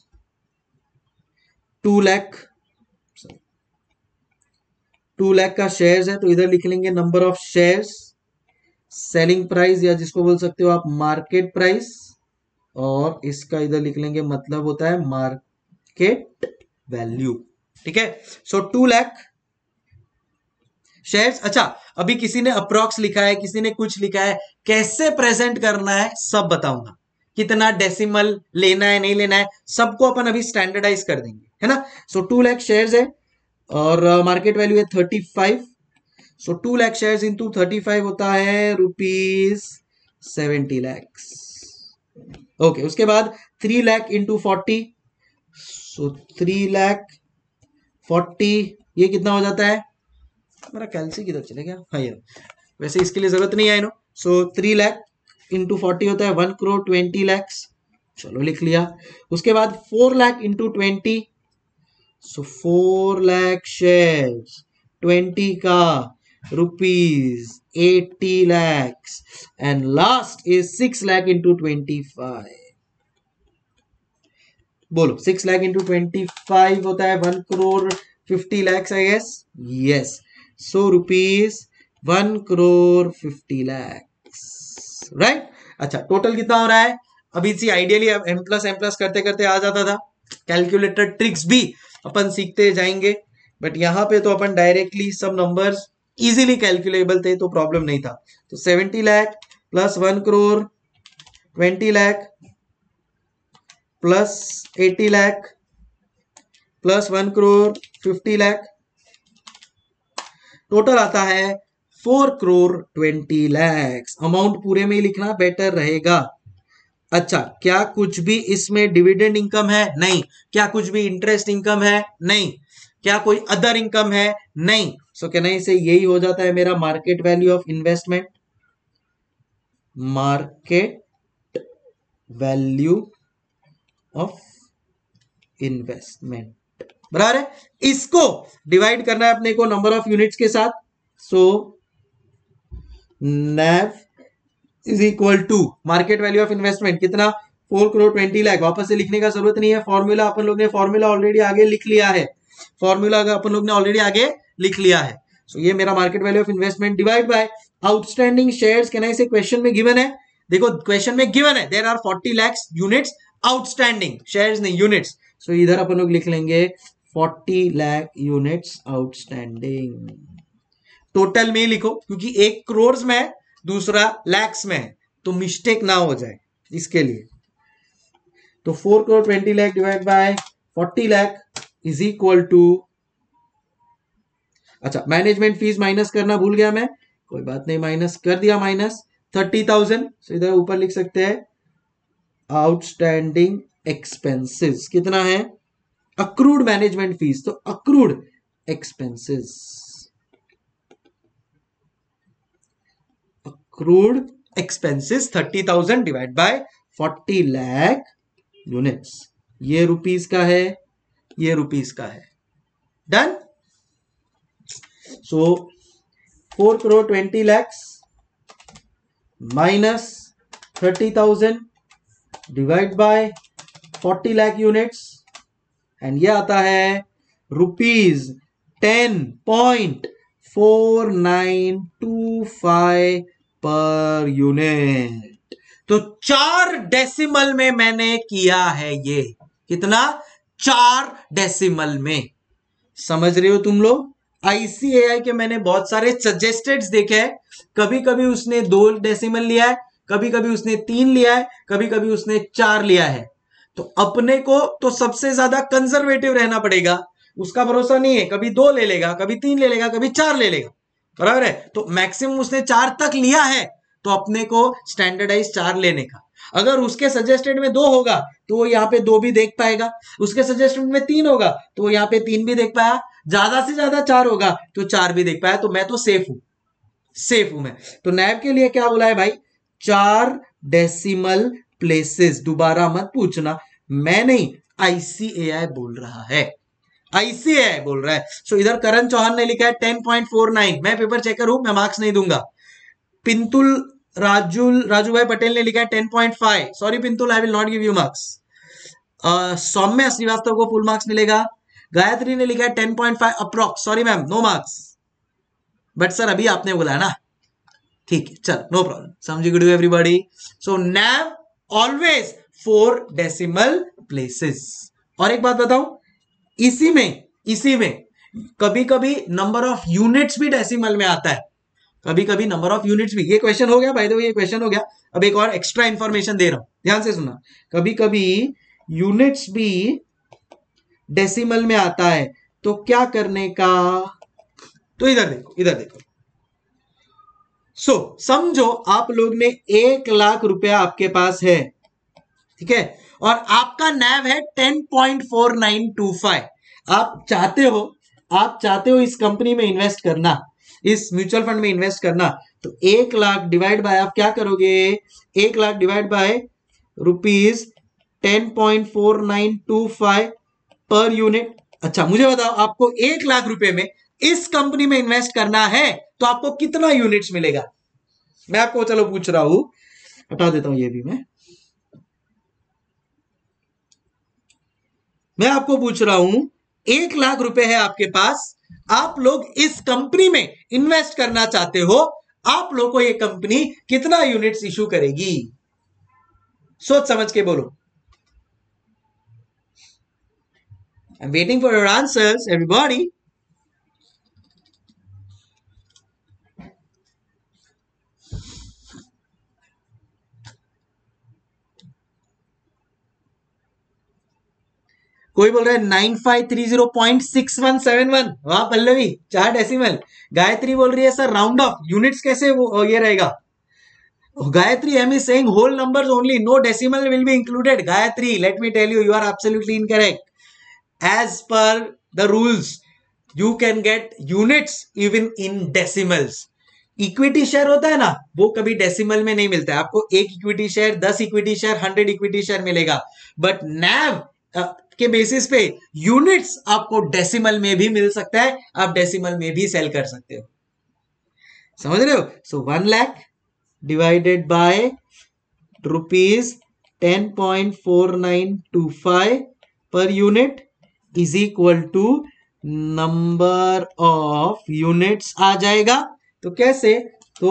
टू लाख टू लाख का शेयर्स है तो इधर लिख लेंगे number of shares, selling price या जिसको बोल सकते हो आप मार्केट प्राइस, और इसका इधर लिख लेंगे मतलब होता है मार्केट वैल्यू। ठीक है, सो टू लाख शेयर्स। अच्छा, अभी किसी ने अप्रॉक्स लिखा है, किसी ने कुछ लिखा है, कैसे प्रेजेंट करना है सब बताऊंगा। कितना डेसिमल लेना है नहीं लेना है सबको अपन अभी स्टैंडर्डाइज कर देंगे, है ना। सो टू लाख शेयर्स है और मार्केट uh, वैल्यू है thirty five. So two lakh shares into thirty five होता है रुपीज सेवेंटी लैक्स। ओके, उसके बाद three lakh into forty, so three lakh forty, ये कितना हो जाता है? मेरा कैलसी किधर चले गया? हाँ ये, वैसे इसके लिए जरूरत नहीं है no. So three lakh into forty होता है वन करोड़ ट्वेंटी लैक्स, चलो लिख लिया। उसके बाद four lakh into twenty, so four lakh shares, twenty का rupees eighty lakhs, and last is six lakh into twenty five. बोलो, six lakh into twenty five होता है one crore fifty lakhs I guess, yes. So rupees one crore fifty lakhs, right. अच्छा, टोटल कितना हो रहा है? अभी see ideally M plus M plus करते करते आ जाता था, कैलकुलेटर ट्रिक्स भी अपन सीखते जाएंगे, बट यहां पे तो अपन डायरेक्टली सब नंबर्स इजीली कैलकुलेबल थे, तो प्रॉब्लम नहीं था। तो seventy lakh plus one crore twenty lakh plus eighty lakh plus one crore fifty lakh, total आता है four crore twenty lakhs. Amount पूरे में ही लिखना बेटर रहेगा। अच्छा, क्या कुछ भी इसमें डिविडेंड इनकम है? नहीं। क्या कुछ भी इंटरेस्ट इनकम है? नहीं। क्या कोई अदर इनकम है? नहीं। सो कहने से यही हो जाता है मेरा market value of investment, market value of investment, बराबर है। इसको डिवाइड करना है अपने को नंबर ऑफ यूनिट्स के साथ। So NAV is equal to market value of investment, कितना? Four crore twenty lakh. वापस से लिखने का जरूरत नहीं है, फॉर्मूला अपन लोग ने फॉर्मूला ऑलरेडी आगे लिख लिया है, फॉर्मूला अपन लोग ने ऑलरेडी आगे लिख लिया है। सो so, ये मेरा market value of investment divide by outstanding shares. कहना इसे क्वेश्चन में गिवन है, देखो क्वेश्चन में गिवन है there are forty lakhs units outstanding, shares नहीं यूनिट्स। सो so, इधर अपन लोग लिख लेंगे forty lakh units outstanding. Total में लिखो, क्योंकि एक करोड़ में है, दूसरा लैक्स में है, तो मिस्टेक ना हो जाए इसके लिए। तो four crore twenty lakh divide by forty lakh is equal to, अच्छा मैनेजमेंट फीस माइनस करना भूल गया मैं, कोई बात नहीं, माइनस कर दिया, माइनस थर्टी थाउजेंड। सो इधर ऊपर लिख सकते हैं आउटस्टैंडिंग एक्सपेंसेस कितना है? अक्रूड मैनेजमेंट फीस, तो accrued expenses, accrued expenses thirty thousand divide by forty lakh units. ये रुपीस का है, ये रुपीस का है, done. So four crore twenty lakhs minus thirty thousand divide by forty lakh units, and ये आता है rupees ten point four nine two five per unit. तो चार डेसिमल में मैंने किया है ये, कितना? चार डेसिमल में। समझ रहे हो तुम लोग? आईसीएआई के मैंने बहुत सारे सजेस्टेड्स देखे हैं, कभी कभी उसने दो डेसिमल लिया है, कभी कभी उसने तीन लिया है, कभी कभी उसने चार लिया है। तो अपने को तो सबसे ज्यादा कंजर्वेटिव रहना पड़ेगा, उसका भरोसा नहीं है, कभी दो ले लेगा, कभी तीन ले लेगा, कभी चार ले लेगा, बराबर है। तो मैक्सिमम उसने चार तक लिया है, तो अपने को स्टैंडर्डाइज चार लेने का। अगर उसके सजेस्टेड में दो होगा तो वो यहाँ पे दो भी देख पाएगा, उसके सजेस्टेड में तीन होगा तो वो यहाँ पे तीन भी देख पाया, ज्यादा से ज्यादा चार होगा तो चार भी देख पाया। तो मैं तो सेफ हूं, सेफ हूं मैं। तो नैब के लिए क्या बोला है भाई? चार डेसिमल प्लेसेस। दोबारा मत पूछना, मैं नहीं, आईसीएआई बोल रहा है, आईसीएआई बोल रहा है। सो so, इधर करण चौहान ने लिखा है टेन पॉइंट फोर नाइन। मैं पेपर चेकर हूं, मैं मार्क्स नहीं दूंगा। पिंतुल राजुल राजू भाई पटेल ने लिखा है ten point five. Sorry Pintul, I will not give you marks. Saumya Shrivastava को फुल मार्क्स मिलेगा। गायत्री ने लिखा है ten point five approx. Sorry ma'am, no marks, but sir अभी आपने बोला है ना, ठीक है, चल नो प्रॉब्लम। समझी good everybody? So NAV always four decimal places. और एक बात बताऊं, इसी में इसी में कभी कभी नंबर ऑफ यूनिट्स भी डेसिमल में आता है, कभी कभी नंबर ऑफ यूनिट्स भी। ये क्वेश्चन हो गया बाय द वे, ये क्वेश्चन हो गया। अब एक और एक्स्ट्रा इंफॉर्मेशन दे रहा हूं, ध्यान से सुनना। कभी कभी यूनिट्स भी डेसिमल में आता है, तो क्या करने का? तो इधर देखो, इधर देखो। सो so, समझो आप लोग ने एक लाख रुपया आपके पास है, ठीक है, और आपका नैव है ten point four nine two five. आप चाहते हो आप चाहते हो इस कंपनी में इन्वेस्ट करना, इस म्यूचुअल फंड में इन्वेस्ट करना, तो एक लाख डिवाइड बाय आप क्या करोगे, एक lakh divide by rupees ten point four nine two five per unit. अच्छा मुझे बताओ, आपको एक लाख रुपए में इस कंपनी में इन्वेस्ट करना है तो आपको कितना यूनिट्स मिलेगा? मैं आपको चलो पूछ रहा हूं, हटा देता हूं ये भी, मैं मैं आपको पूछ रहा हूं, एक लाख रुपए है आपके पास, आप लोग इस कंपनी में इन्वेस्ट करना चाहते हो, आप लोग को ये कंपनी कितना यूनिट्स इशू करेगी? सोच समझ के बोलो। I'm waiting for your answers, everybody. कोई बोल रहा है nine five three zero point six one seven one. वाह पल्लवी, चार डेसिमल। गायत्री बोल रही है सर राउंड ऑफ, यूनिट्स कैसे वो ये रहेगा? Gayatri M is saying whole numbers only, no decimal will be included. Gayatri, let me tell you, you are absolutely incorrect. As per the rules, you can get units even in decimals. Equity share होता है ना, वो कभी decimal में नहीं मिलता है। आपको एक इक्विटी शेयर, दस equity share, hundred equity share मिलेगा, बट नैव के बेसिस पे यूनिट्स आपको डेसिमल में भी मिल सकता है, आप डेसिमल में भी सेल कर सकते हो। समझ रहे हो? So one lakh divided by rupees ten point four nine two five per unit is equal to number of units आ जाएगा। तो कैसे? तो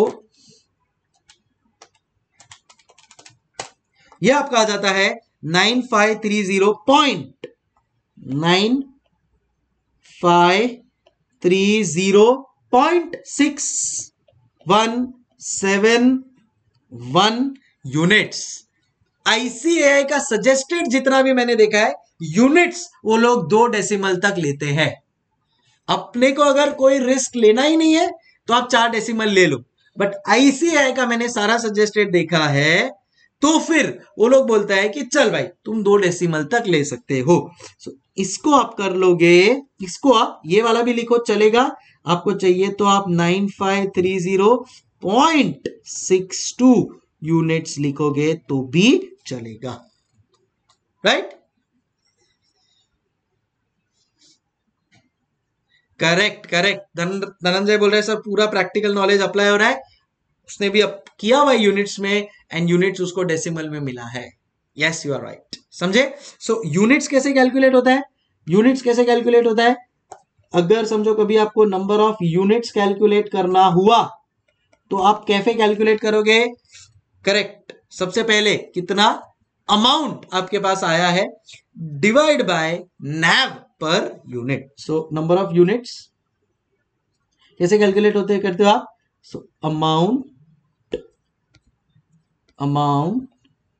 यह आपका आ जाता है nine five three zero point nine five three zero point six one seven one units. ICAI का सजेस्टेड जितना भी मैंने देखा है यूनिट्स, वो लोग दो डेसिमल तक लेते हैं। अपने को अगर कोई रिस्क लेना ही नहीं है तो आप चार डेसिमल ले लो, बट आईसीएआई का मैंने सारा सजेस्टेड देखा है, तो फिर वो लोग बोलता है कि चल भाई तुम दो डेसिमल तक ले सकते हो। so, इसको आप कर लोगे, इसको आप ये वाला भी लिखो चलेगा, आपको चाहिए तो आप nine five three zero point six two units लिखोगे तो भी चलेगा, राइट? Correct correct. धनंजय बोल रहे हैं सर पूरा प्रैक्टिकल नॉलेज अप्लाई हो रहा है, उसने भी अप किया हुआ यूनिट्स में, एंड यूनिट्स उसको डेसिमल में मिला है। यस यू आर राइट, समझे? सो यूनिट्स कैसे कैलकुलेट होता है? यूनिट्स कैसे कैलकुलेट होता है? अगर समझो कभी आपको नंबर ऑफ यूनिट्स कैलकुलेट करना हुआ तो आप कैसे कैलकुलेट करोगे? करेक्ट, सबसे पहले कितना अमाउंट आपके पास आया है divide by NAV per unit. So number of units कैसे कैलकुलेट होते हैं करते हो आप? So amount amount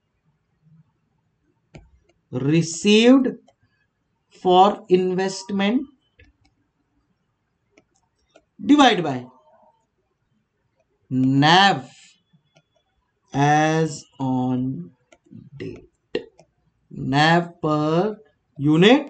received for investment divide by NAV as on date. NAV per unit,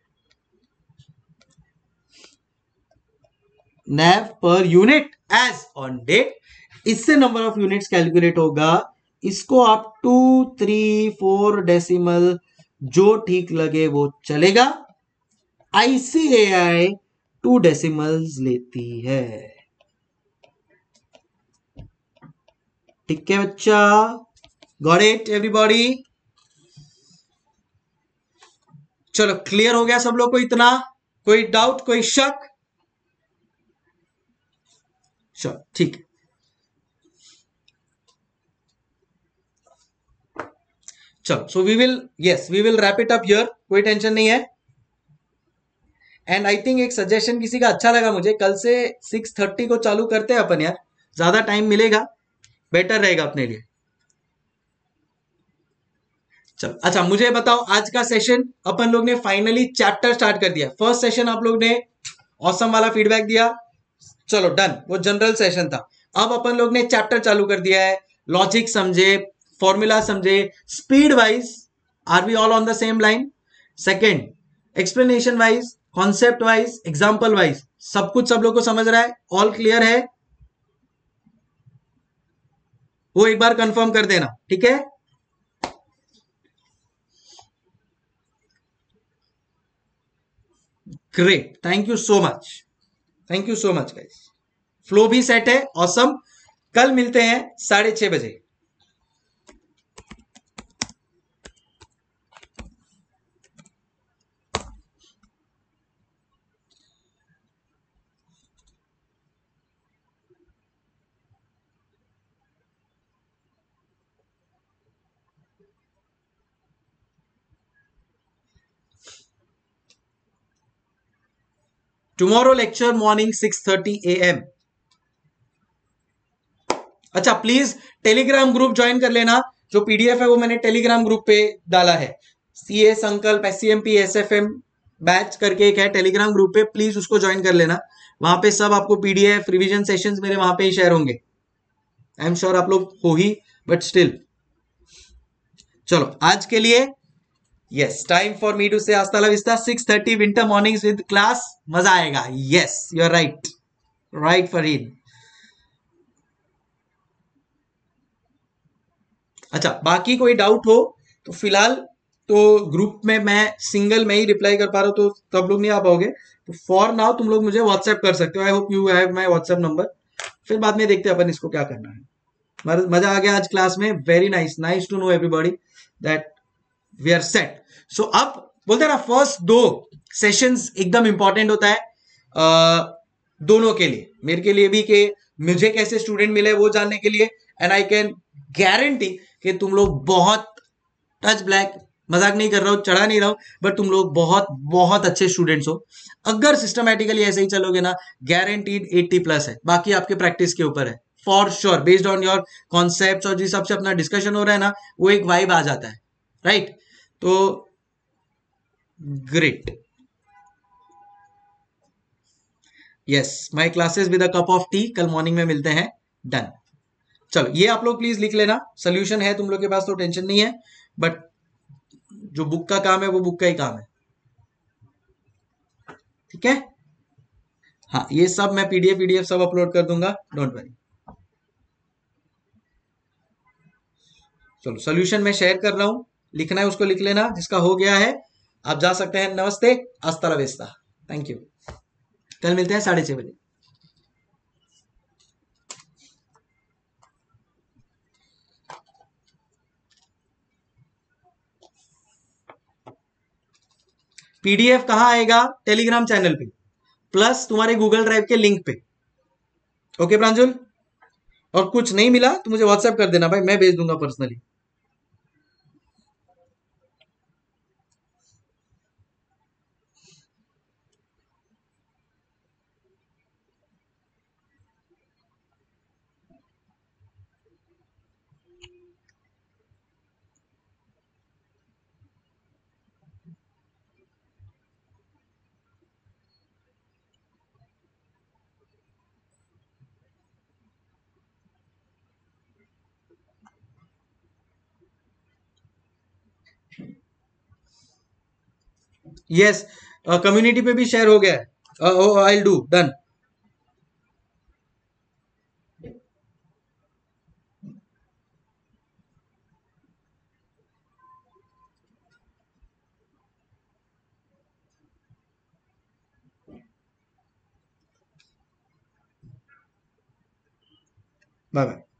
NAV per unit as on date, इससे number of units calculate होगा। इसको आप टू थ्री फोर डेसिमल जो ठीक लगे वो चलेगा। आईसीएआई टू डेसिमल्स लेती है। ठीक है बच्चा, गॉट इट एवरीबॉडी? चलो क्लियर हो गया सब लोग को इतना? कोई डाउट, कोई शक? चलो ठीक है। चलो so we will yes we will wrap it up here, कोई टेंशन नहीं है। एंड आई थिंक एक सजेशन किसी का अच्छा लगा मुझे, कल से सिक्स थर्टी को चालू करते हैं अपन यार, ज्यादा टाइम मिलेगा, बेटर रहेगा अपने लिए। चलो अच्छा मुझे बताओ, आज का सेशन अपन लोग ने फाइनली चैप्टर स्टार्ट कर दिया। फर्स्ट सेशन आप लोग ने ऑसम वाला फीडबैक दिया, चलो डन, वो जनरल सेशन था। अब अपन लोग ने चैप्टर चालू कर दिया है, लॉजिक समझे, फॉर्मूला समझे, speed wise are we all on the same line? Second, explanation wise, concept wise, example wise, सब कुछ सब लोग को समझ रहा है? ऑल क्लियर है? वो एक बार कंफर्म कर देना, ठीक है? Great, thank you so much, thank you so much guys. Flow भी सेट है, ऑसम। कल मिलते हैं साढ़े छह बजे। Tomorrow lecture morning six thirty A M. अच्छा, प्लीज टेलीग्राम ग्रुप ज्वाइन कर लेना। जो पीडीएफ है वो मैंने टेलीग्राम ग्रुप पे डाला है। सीए संकल्प एससीएमपी एसएफएम बैच करके एक है टेलीग्राम ग्रुप पे, प्लीज उसको ज्वाइन कर लेना। वहां पे सब आपको पीडीएफ रिवीजन सेशंस मेरे वहां पे ही शेयर होंगे। आई एम श्योर आप लोग हो ही, बट स्टिल। चलो आज के लिए yes, time for me to say हasta la vista। Six thirty winter mornings with class, मजा आएगा। Yes, you are right, right Farid. अच्छा, बाकी कोई डाउट हो तो फिलहाल तो ग्रुप में मैं सिंगल में ही रिप्लाई कर पा रहा हूं, तो तब लोग नहीं आ पाओगे। तो फॉर नाउ तुम लोग मुझे व्हाट्सएप कर सकते हो। I hope you have my WhatsApp number. फिर बाद में देखते हैं अपन इसको क्या करना है। मजा आ गया आज क्लास में। Very nice, nice to know everybody that we are set. So अब बोलते हैं ना, फर्स्ट दो सेशंस एकदम इंपॉर्टेंट होता है आ, दोनों के लिए, मेरे के लिए भी कि मुझे कैसे स्टूडेंट मिले वो जानने के लिए। एंड आई कैन गारंटी कि तुम लोग बहुत टच ब्लैक, मजाक नहीं कर रहा हूं, चढ़ा नहीं रहा हूं, बट तुम लोग बहुत बहुत अच्छे स्टूडेंट्स हो। अगर सिस्टमैटिकली ऐसे ही चलोगे ना, गारंटीड एट्टी प्लस है। बाकी आपके प्रैक्टिस के ऊपर है, for sure. Based on your concept और जिस हिसाब से अपना डिस्कशन हो रहा है ना, वो एक वाइब आ जाता है, राइट right? तो great. Yes, my classes with a cup of tea, कल मॉर्निंग में मिलते हैं। डन। चलो ये आप लोग प्लीज लिख लेना। सोल्यूशन है तुम लोग के पास तो टेंशन नहीं है, बट जो बुक का काम है वो बुक का ही काम है, ठीक है? हाँ, ये सब मैं पीडीएफ पीडीएफ सब अपलोड कर दूंगा, डोंट वरी। चलो सोल्यूशन मैं शेयर कर रहा हूं, लिखना है उसको लिख लेना। जिसका हो गया है आप जा सकते हैं। नमस्ते, हasta la vista, थैंक यू। कल मिलते हैं साढ़े छह बजे। पीडीएफ कहां आएगा? टेलीग्राम चैनल पे, प्लस तुम्हारे गूगल ड्राइव के लिंक पे। ओके प्रांजुल, और कुछ नहीं मिला तो मुझे व्हाट्सएप कर देना भाई, मैं भेज दूंगा पर्सनली। यस, कम्युनिटी पे भी शेयर हो गया है। I will do, done. Bye bye.